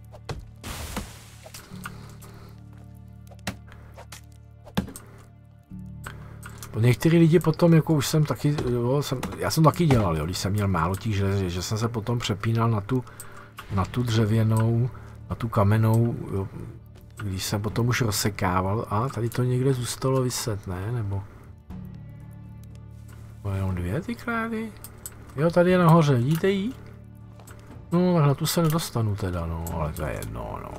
Některý lidi potom, jako už jsem taky, jo, já jsem taky dělal, jo, když jsem měl málo těch želez, že jsem se potom přepínal na tu dřevěnou, na tu kamennou, jo, když jsem potom už rozsekával, a tady to někde zůstalo viset, ne, nebo... Jenom 2 ty krády? Jo, tady je nahoře, vidíte jí? No, tak na tu se nedostanu teda, no, ale to je jedno, no.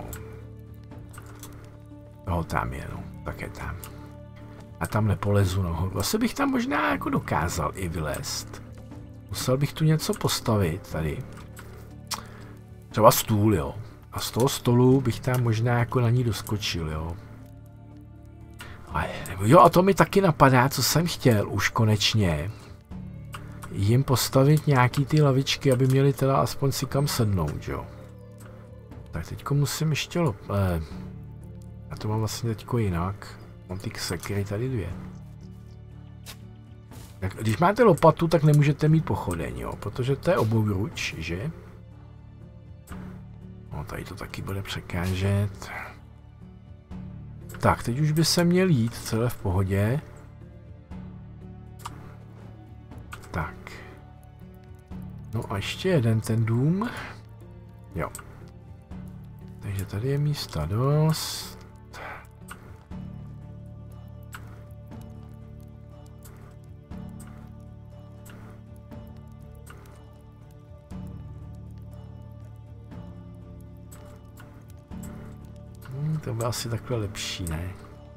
No, tam je, no, tak je tam. A tam nepolezu nahoru. Asi bych tam možná jako dokázal i vylézt. Musel bych tu něco postavit tady. Třeba stůl, jo. A z toho stolu bych tam možná jako na ní doskočil, jo. Jo, a to mi taky napadá, co jsem chtěl už konečně. Jim postavit nějaký ty lavičky, aby měli teda aspoň si kam sednout, jo. Tak teďko musím ještě já to mám vlastně teďko jinak. Mám ty sekery tady 2. Tak, když máte lopatu, tak nemůžete mít pochodeň, jo, protože to je obouruč, že? No, tady to taky bude překážet. Tak, teď už by se měl jít celé v pohodě. Tak. No a ještě jeden ten dům. Jo. Takže tady je místa dost. To bude asi takhle lepší, ne?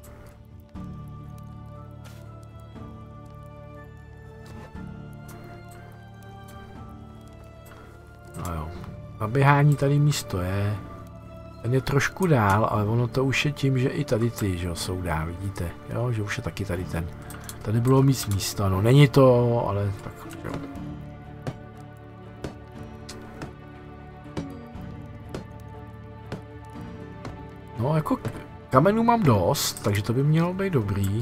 No jo. Na běhání tady místo je. Ten je trošku dál, ale ono to už je tím, že i tady ty, že jsou dál, vidíte? Jo, že už je taky tady ten. Tady bylo mít místa, no není to, ale tak jo. No jako kamenů mám dost, takže to by mělo být dobrý.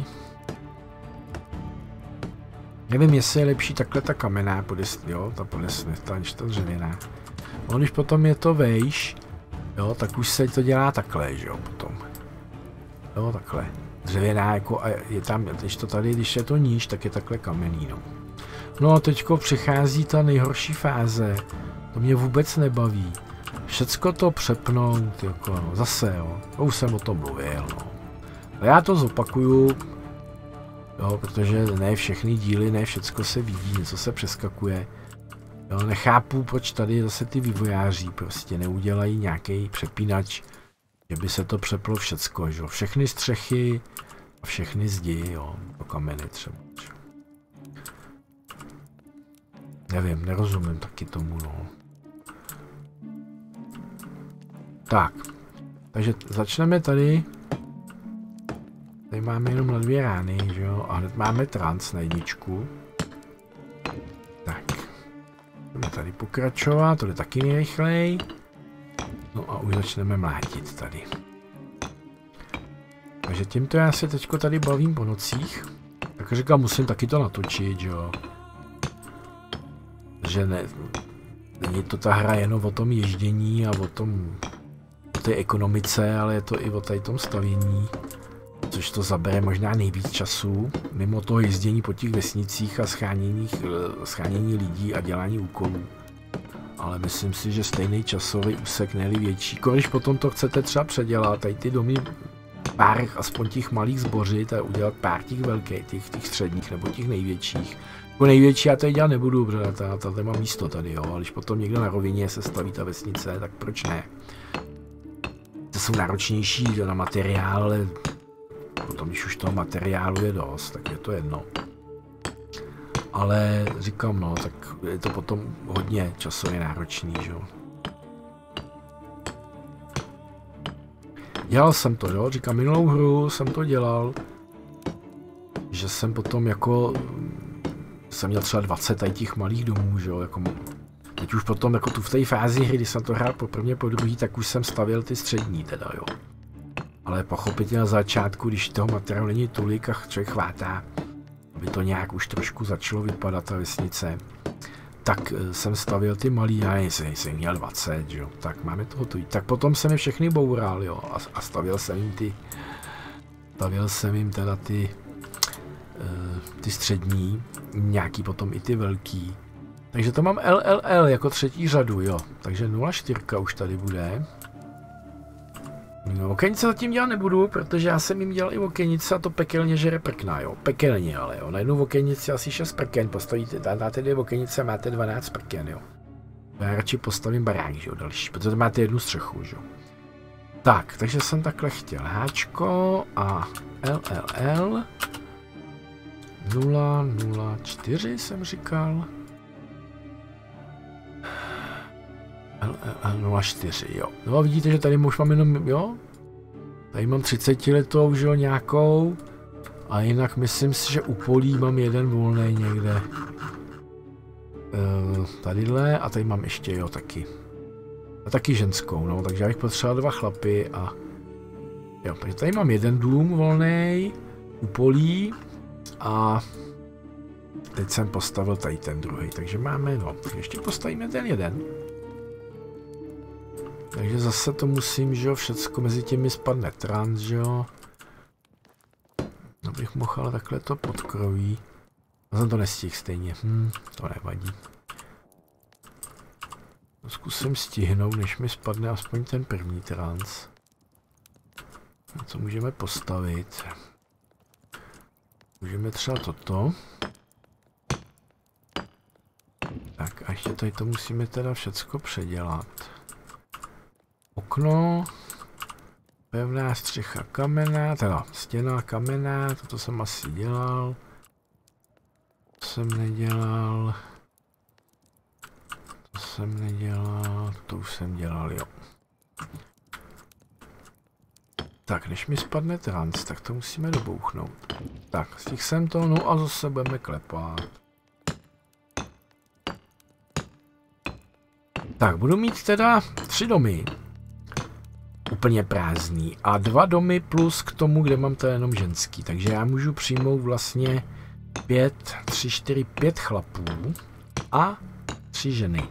Nevím, jestli je lepší takhle ta kamenná podesně, jo, ta podesně, než ta dřevěná. No, když potom je to vejš, jo, tak už se to dělá takhle, že jo, potom. Jo, takhle. Dřevěná, jako a je tam, když to tady, když je to níž, tak je takhle kamenný, no. No a teďko přichází ta nejhorší fáze. To mě vůbec nebaví. Všecko to přepnout, jako no, zase, jo. To už jsem o tom mluvil, no. A já to zopakuju, jo, protože ne všechny díly, ne všecko se vidí, něco se přeskakuje. Jo, nechápu, proč tady zase ty vývojáři prostě neudělají nějaký přepínač, že by se to přeplo všecko, že jo. Všechny střechy a všechny zdi, jo, do kameny třeba. Nevím, nerozumím taky tomu, no. Tak, takže začneme tady. Tady máme jenom na 2 rány, že jo, a hned máme trans na 1. Tak, budeme tady pokračovat, to je taky nejrychleji. No a už začneme mlátit tady. Takže tímto já se teďko tady bavím po nocích. Tak říkám, musím taky to natočit, jo. Že ne, není to ta hra jenom o tom ježdění a o té ekonomice, ale je to i o tady tom stavění. Což to zabere možná nejvíc času, mimo toho jezdění po těch vesnicích a schánění lidí a dělání úkolů. Ale myslím si, že stejný časový úsek, ne-li větší. Když potom to chcete třeba předělat, tady ty domy pár aspoň těch malých zbořit a udělat pár těch velkých, těch středních nebo těch největších. Jako největší já tady dělat nebudu, protože tady mám místo tady, jo. A když potom někdo na rovině se staví ta vesnice, tak proč ne? To jsou náročnější na materiál, ale potom, když už toho materiálu je dost, tak je to jedno. Ale říkám, no, tak je to potom hodně časově náročný, že jo. Dělal jsem to, jo, říkám, minulou hru jsem to dělal, že jsem potom jako, jsem měl třeba 20 tady těch malých domů, že jo, jako, teď už potom jako tu v té fázi hry, kdy jsem to hrál po první, po druhý, tak už jsem stavěl ty střední teda, jo. Ale pochopitelně na začátku, když toho materiálu není tolik a člověk chvátá, aby to nějak už trošku začalo vypadat ta vesnice, tak jsem stavěl ty malý, já jsem měl 20, jo, tak máme toho tu. Tak potom jsem je všechny boural, jo, a stavěl jsem jim teda ty střední, nějaký potom i ty velký. Takže to mám LLL jako 3. řadu, jo, takže 0,4 už tady bude. No, okenice zatím dělat nebudu, protože já jsem jim dělal i okenice a to pekelně žere prkna, jo. Pekelně ale, jo. Na jednu okenici asi 6 prken, postavíte, dáte 2 okenice, máte 12 prken, jo. Já radši postavím barák, že jo, další, protože máte jednu střechu, že jo. Tak, takže jsem takhle chtěl háčko a LLL 004 jsem říkal. LLL 04, jo. No a vidíte, že tady už mám jenom, jo. Tady mám 30 letou, že jo, nějakou. A jinak myslím si, že u polí mám jeden volný někde. Tadyhle a tady mám ještě, jo, taky. A taky ženskou, no, takže já bych potřeboval 2 chlapy a... Jo, takže tady mám jeden dům volný. upolí a teď jsem postavil tady ten druhý, takže máme, no, ještě postavíme ten jeden. Takže zase to musím, že jo, všecko mezi těmi spadne trans, že jo. Abych mohl ale takhle to podkroví. Já jsem to nestihl stejně, to nevadí. To zkusím stihnout, než mi spadne aspoň ten první trans. Co můžeme postavit? Můžeme třeba toto. Tak a ještě tady to musíme teda všecko předělat. Okno. Pevná střecha kamenná, teda stěna kamenná, toto jsem asi dělal. To jsem nedělal. To jsem nedělal, to už jsem dělal, jo. Tak, než mi spadne trans, tak to musíme dobouchnout. Tak, stihl jsem to, no a zase budeme klepat. Tak, budu mít teda 3 domy. Úplně prázdný. A 2 domy plus k tomu, kde mám to jenom ženský. Takže já můžu přijmout vlastně 5, 3, 4, 5 chlapů a 3 ženy.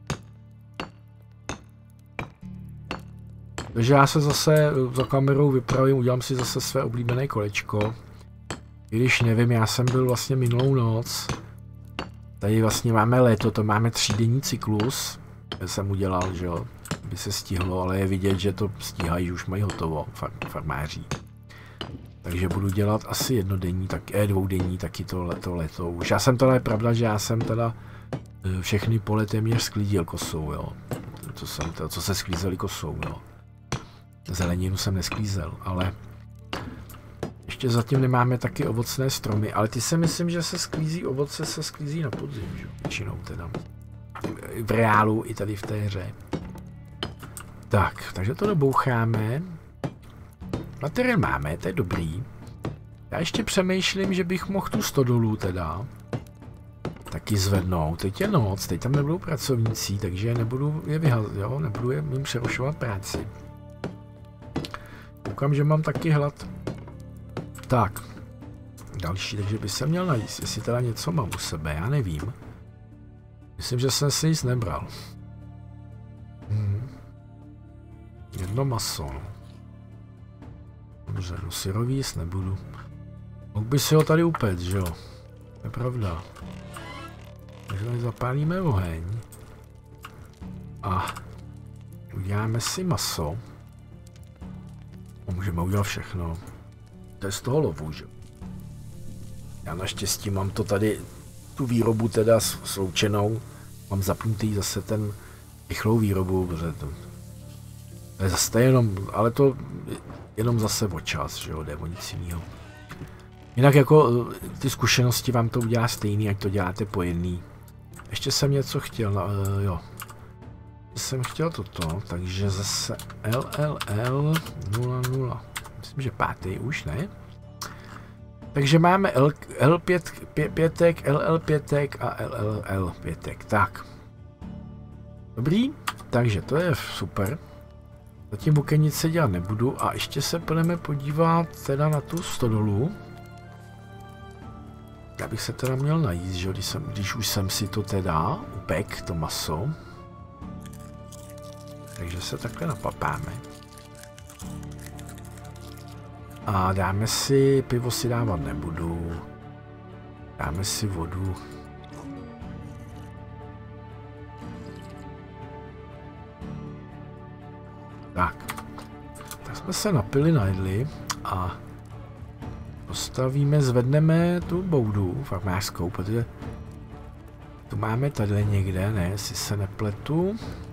Takže já se zase za kamerou vypravím, udělám si zase své oblíbené kolečko. I když nevím, já jsem byl vlastně minulou noc. Tady vlastně máme léto, to máme 3denní cyklus. Já jsem udělal, že jo, by se stihlo, ale je vidět, že to stíhají, už mají hotovo, farmáři. Takže budu dělat asi jednodenní, tak 2denní taky to léto. Už já jsem teda, je pravda, že já jsem teda všechny pole téměř sklídil kosou, jo. Co se sklízeli kosou, jo. Zeleninu jsem nesklízel, ale ještě zatím nemáme taky ovocné stromy, ale ty se myslím, že se sklízí, ovoce se sklízí na podzim, že? Většinou teda. V reálu i tady v té hře. Tak, takže to doboucháme. Materiál máme, to je dobrý. Já ještě přemýšlím, že bych mohl tu stodolu teda taky zvednout. Teď je noc, teď tam nebudou pracovníci, takže nebudu je jo, nebudu jim přerušovat práci. Koukám, že mám taky hlad. Tak. Další, takže by se měl najíst, jestli teda něco mám u sebe, já nevím. Myslím, že jsem si nic nebral. Jedno maso, no. Dobře, no syrový jíst nebudu. Mohl by si ho tady upéct, že jo? To je pravda. Takže tady zapálíme oheň. A uděláme si maso. A můžeme udělat všechno. To je z toho lovu, že? Já naštěstí mám to tady, tu výrobu teda sloučenou. Mám zapnutý zase ten rychlou výrobu, protože to je zase jenom, ale to jenom zase o čas, že jo, jde o nic jiného. Jinak jako ty zkušenosti vám to udělá stejný, ať to děláte po jedný. Ještě jsem něco chtěl, jo. Jsem chtěl toto, takže zase LLL 00. Myslím, že 5. už, ne? Takže máme L5, LL5 a LLL5. Tak. Dobrý, takže to je super. Zatím bukenice dělat nebudu a ještě se budeme podívat teda na tu stodolu. Já bych se teda měl najíst, že když už jsem si to teda upek, to maso. Takže se takhle napapáme. A dáme si, pivo si dávat nebudu. Dáme si vodu. Tak. Tak jsme se napili, najedli a postavíme, zvedneme tu boudu farmářskou, protože tu máme tady někde, ne, jestli se nepletu.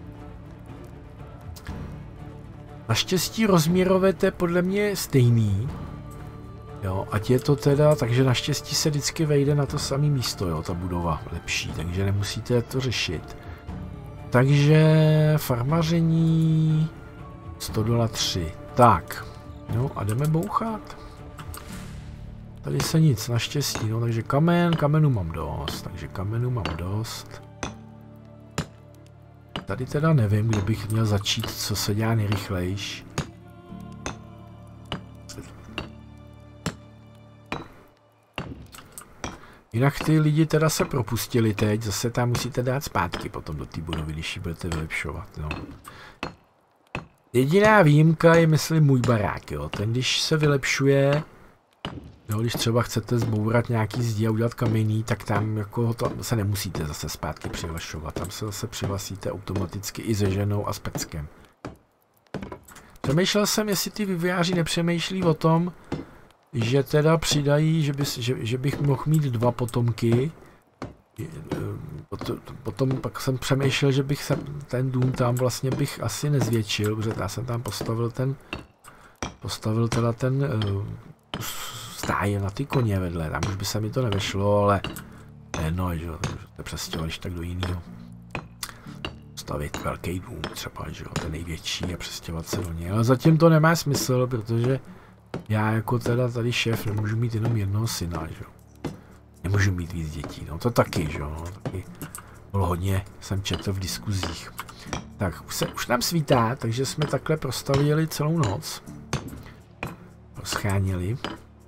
Naštěstí rozměrové to je podle mě stejný. Jo, ať je to teda, takže naštěstí se vždycky vejde na to samé místo, jo, ta budova lepší, takže nemusíte to řešit. Takže farmaření 100 $3. Tak, no a jdeme bouchat. Tady se nic, naštěstí, no, takže kamenu mám dost, Tady teda nevím, kde bych měl začít, co se dělá nejrychlejš. Jinak ty lidi teda se propustili teď, zase tam musíte dát zpátky potom do té budovy, když ji budete vylepšovat, no. Jediná výjimka je, myslím, můj barák, jo. Ten, když se vylepšuje, jo, když třeba chcete zbourat nějaký zdi a udělat kamenný, tak tam jako tam se nemusíte zase zpátky přihlašovat. Tam se zase přihlasíte automaticky i se ženou a s peckem. Přemýšlel jsem, jestli ty vývojáři nepřemýšlí o tom, že teda přidají, že bych mohl mít 2 potomky. Potom pak jsem přemýšlel, že bych ten dům tam vlastně bych asi nezvětšil, protože já jsem tam postavil teda ten stáje na ty koně vedle, tam už by se mi to nevešlo, ale no, že jo, to přestěhoval tak do jiného. Stavit velký dům třeba, že jo, ten největší a přestěhovat se do něj, ale zatím to nemá smysl, protože já jako teda tady šéf nemůžu mít jenom jednoho syna, že jo. Nemůžu mít víc dětí, no to taky, že jo, taky bylo hodně, jsem četl v diskuzích. Tak, už nám svítá, takže jsme takhle prostavili celou noc. Rozcháněli.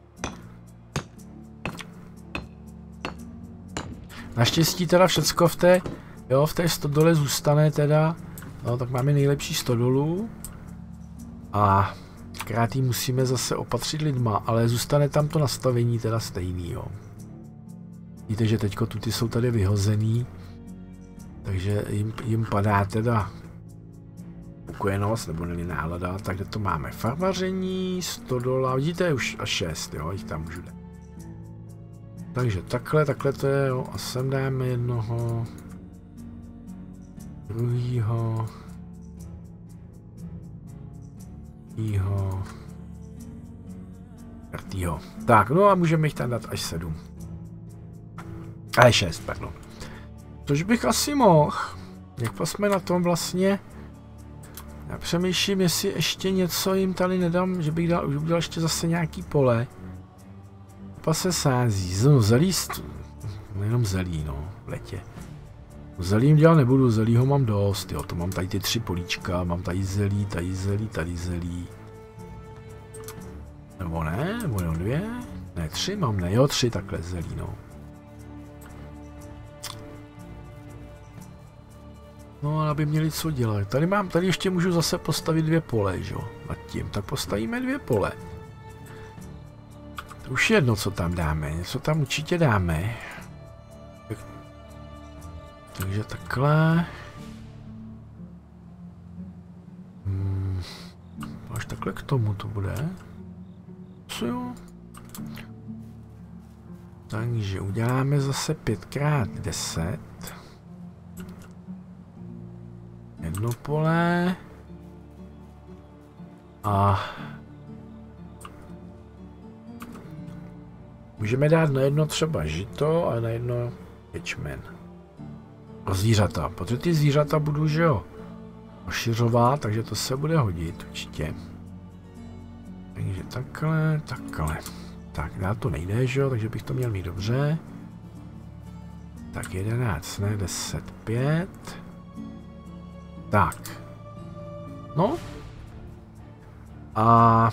Naštěstí teda všecko v té stodole zůstane teda, no tak máme nejlepší stodolu. A krát ji musíme zase opatřit lidma, ale zůstane tam to nastavení teda stejný, jo. Víte, že teďko tuty jsou tady vyhozený, takže jim padá teda spokojenost, nebo není nálada, tak kde to máme? Farmaření, stodola, vidíte, už až 6, jo, jich tam můžu dát. Takže takhle to je, jo, a sem dáme jednoho, druhýho, čtvrtýho. Tak, no a můžeme jich tam dát až 7. Ale 6, pardon. Což bych asi mohl. Jak jsme na tom vlastně. Já přemýšlím, jestli ještě něco jim tady nedám, že bych udělal ještě zase nějaký pole. Pa se sází. No, zelí, jenom zelí, no, v letě. Zelí jim dělat nebudu, zelího mám dost, jo, to mám tady ty 3 políčka, mám tady zelí, tady zelí. Nebo ne, nebo jenom 2? Ne, 3 mám, ne, jo, 3 takhle zelí, no. No, ale aby měli co dělat. Tady ještě můžu zase postavit 2 pole, že jo, nad tím. Tak postavíme 2 pole. To už jedno, co tam dáme, něco tam určitě dáme. Takže takhle. Až takhle k tomu to bude. Co jo? Takže uděláme zase 5x10. Jedno pole. A můžeme dát na jedno třeba žito a na jedno ječmen. Pro zvířata, protože ty zvířata budu, že jo, rozšiřovat, takže to se bude hodit určitě. Takže takhle. Tak, dál to nejde, že jo, takže bych to měl mít dobře. Tak 11, ne, 10, 5. Tak. No. A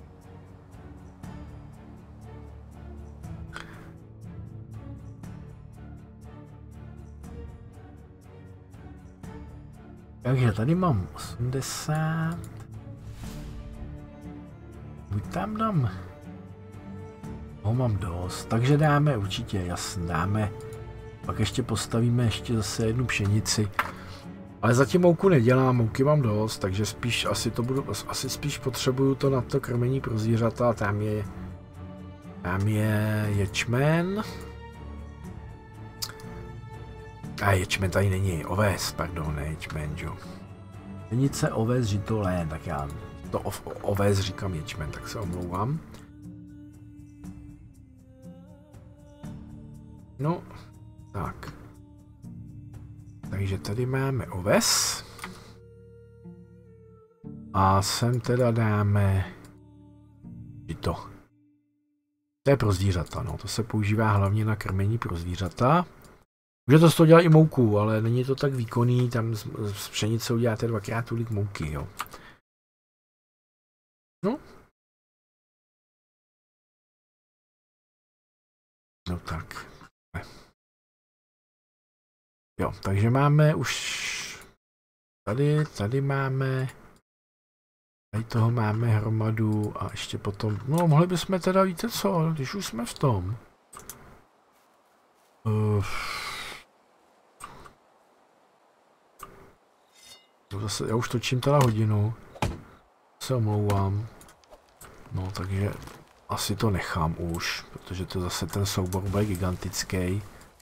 takže tady mám 80. Buď tam dám. Ho mám dost, takže dáme určitě, jasně, dáme. Pak ještě postavíme ještě zase jednu pšenici. Ale zatím mouku nedělám, mouky mám dost, takže spíš asi spíš potřebuju to na to krmení pro zvířata, tam je ječmen. A ječmen tady není, oves, pardon, ne ječmen, jo. Pšenice, oves, žito, lén, tak já to oves říkám ječmen, tak se omlouvám. No, tak. Takže tady máme oves. A sem teda dáme žito. To je pro zvířata, no, to se používá hlavně na krmení pro zvířata. Může to z toho dělat i mouku, ale není to tak výkonný, tam z pšenice uděláte 2x tolik mouky, jo. No. No tak. Jo, takže máme už tady máme, tady toho máme hromadu a ještě potom, no mohli bychom teda, víte co, když už jsme v tom. Zase, já už točím teda hodinu, se omlouvám, no takže asi to nechám už, protože to zase ten soubor bude gigantický.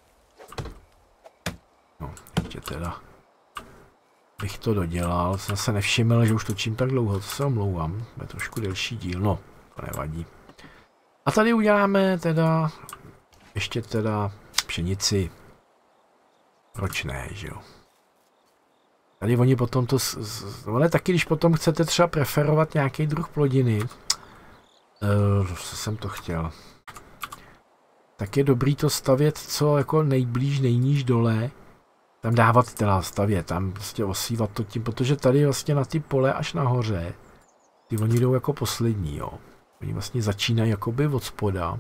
No, ještě teda bych to dodělal, jsem se nevšiml, že už točím tak dlouho, to se omlouvám, bude trošku delší díl, no, to nevadí. A tady uděláme teda, ještě teda pšenici, proč ne, že jo. Tady oni potom to, ale taky když potom chcete třeba preferovat nějaký druh plodiny, co jsem to chtěl, tak je dobrý to stavět co jako nejníž dole, tam dávat teda stavět, tam prostě osívat to tím, protože tady vlastně na ty pole až nahoře, ty oni jdou jako poslední, jo. Oni vlastně začínají jakoby od spoda.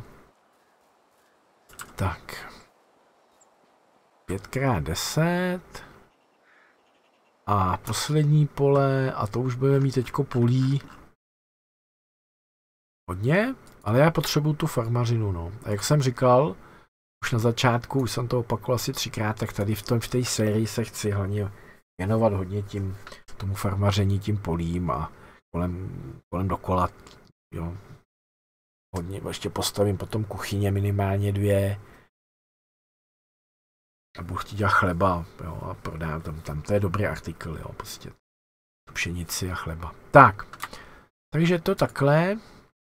Tak. 5x10. A poslední pole, a to už budeme mít teďko polí. Hodně, ale já potřebuju tu farmařinu, no. A jak jsem říkal, už na začátku, už jsem to opakoval asi 3krát, tak tady v té sérii se chci hlavně věnovat hodně tomu farmaření, tím polím a kolem dokola, jo. Hodně, ještě postavím potom kuchyně minimálně 2. A budu chtít dělat chleba, jo, a prodám tam to je dobrý artikl, jo, prostě pšenici a chleba. Tak, takže to takhle.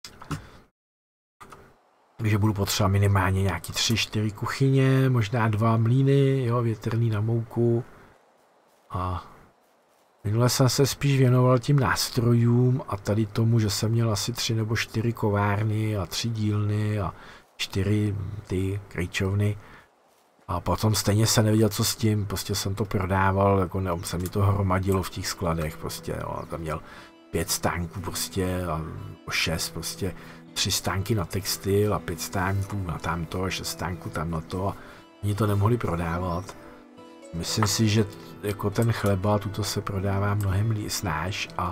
Takže budu potřebovat minimálně nějaký 3-4 kuchyně, možná 2 mlýny, jo, větrný na mouku. A minule jsem se spíš věnoval tím nástrojům a tady tomu, že jsem měl asi 3 nebo 4 kovárny a 3 dílny a 4 ty krejčovny. A potom stejně se nevěděl, co s tím, prostě jsem to prodával, jako se mi to hromadilo v těch skladech, prostě, jo, tam měl 5 stánků prostě a 6 prostě, 3 stánky na textil a 5 stánků na tamto a 6 stánků tam na to a oni to nemohli prodávat. Myslím si, že jako ten chleba, tuto se prodává mnohem snáš a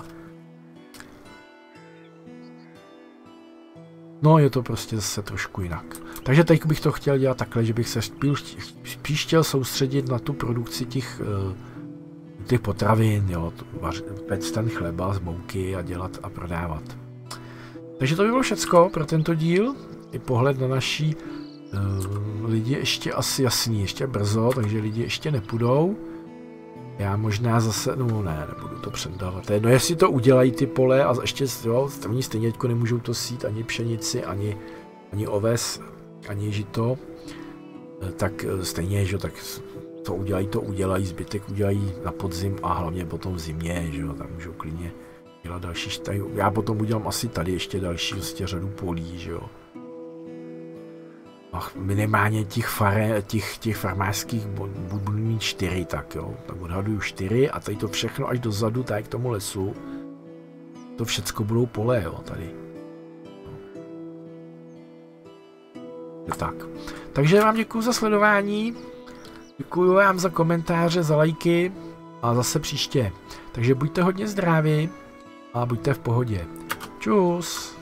no je to prostě zase trošku jinak. Takže teď bych to chtěl dělat takhle, že bych se spíš chtěl soustředit na tu produkci těch potravin, jo, pect ten chleba z mouky a dělat a prodávat. Takže to by bylo všecko pro tento díl. I pohled na naší lidi ještě asi jasný, ještě brzo, takže lidi ještě nepůjdou. Já možná zase, no ne, nebudu to předávat. No jestli to udělají ty pole a ještě, jo, oni stejně nemůžou to sít ani pšenici, ani oves, ani žito, tak stejně, že tak to udělají, zbytek udělají na podzim a hlavně potom v zimě, že jo, tam můžou klidně dělat další štaj. Já potom udělám asi tady ještě další vlastně řadu polí, že jo. A minimálně těch farmářských budu mít 4, tak jo, tak odhaduju 4 a tady to všechno až dozadu, tady k tomu lesu, to všecko budou pole, jo, tady. Tak. Takže vám děkuju za sledování, děkuju vám za komentáře, za lajky a zase příště. Takže buďte hodně zdraví a buďte v pohodě. Čus!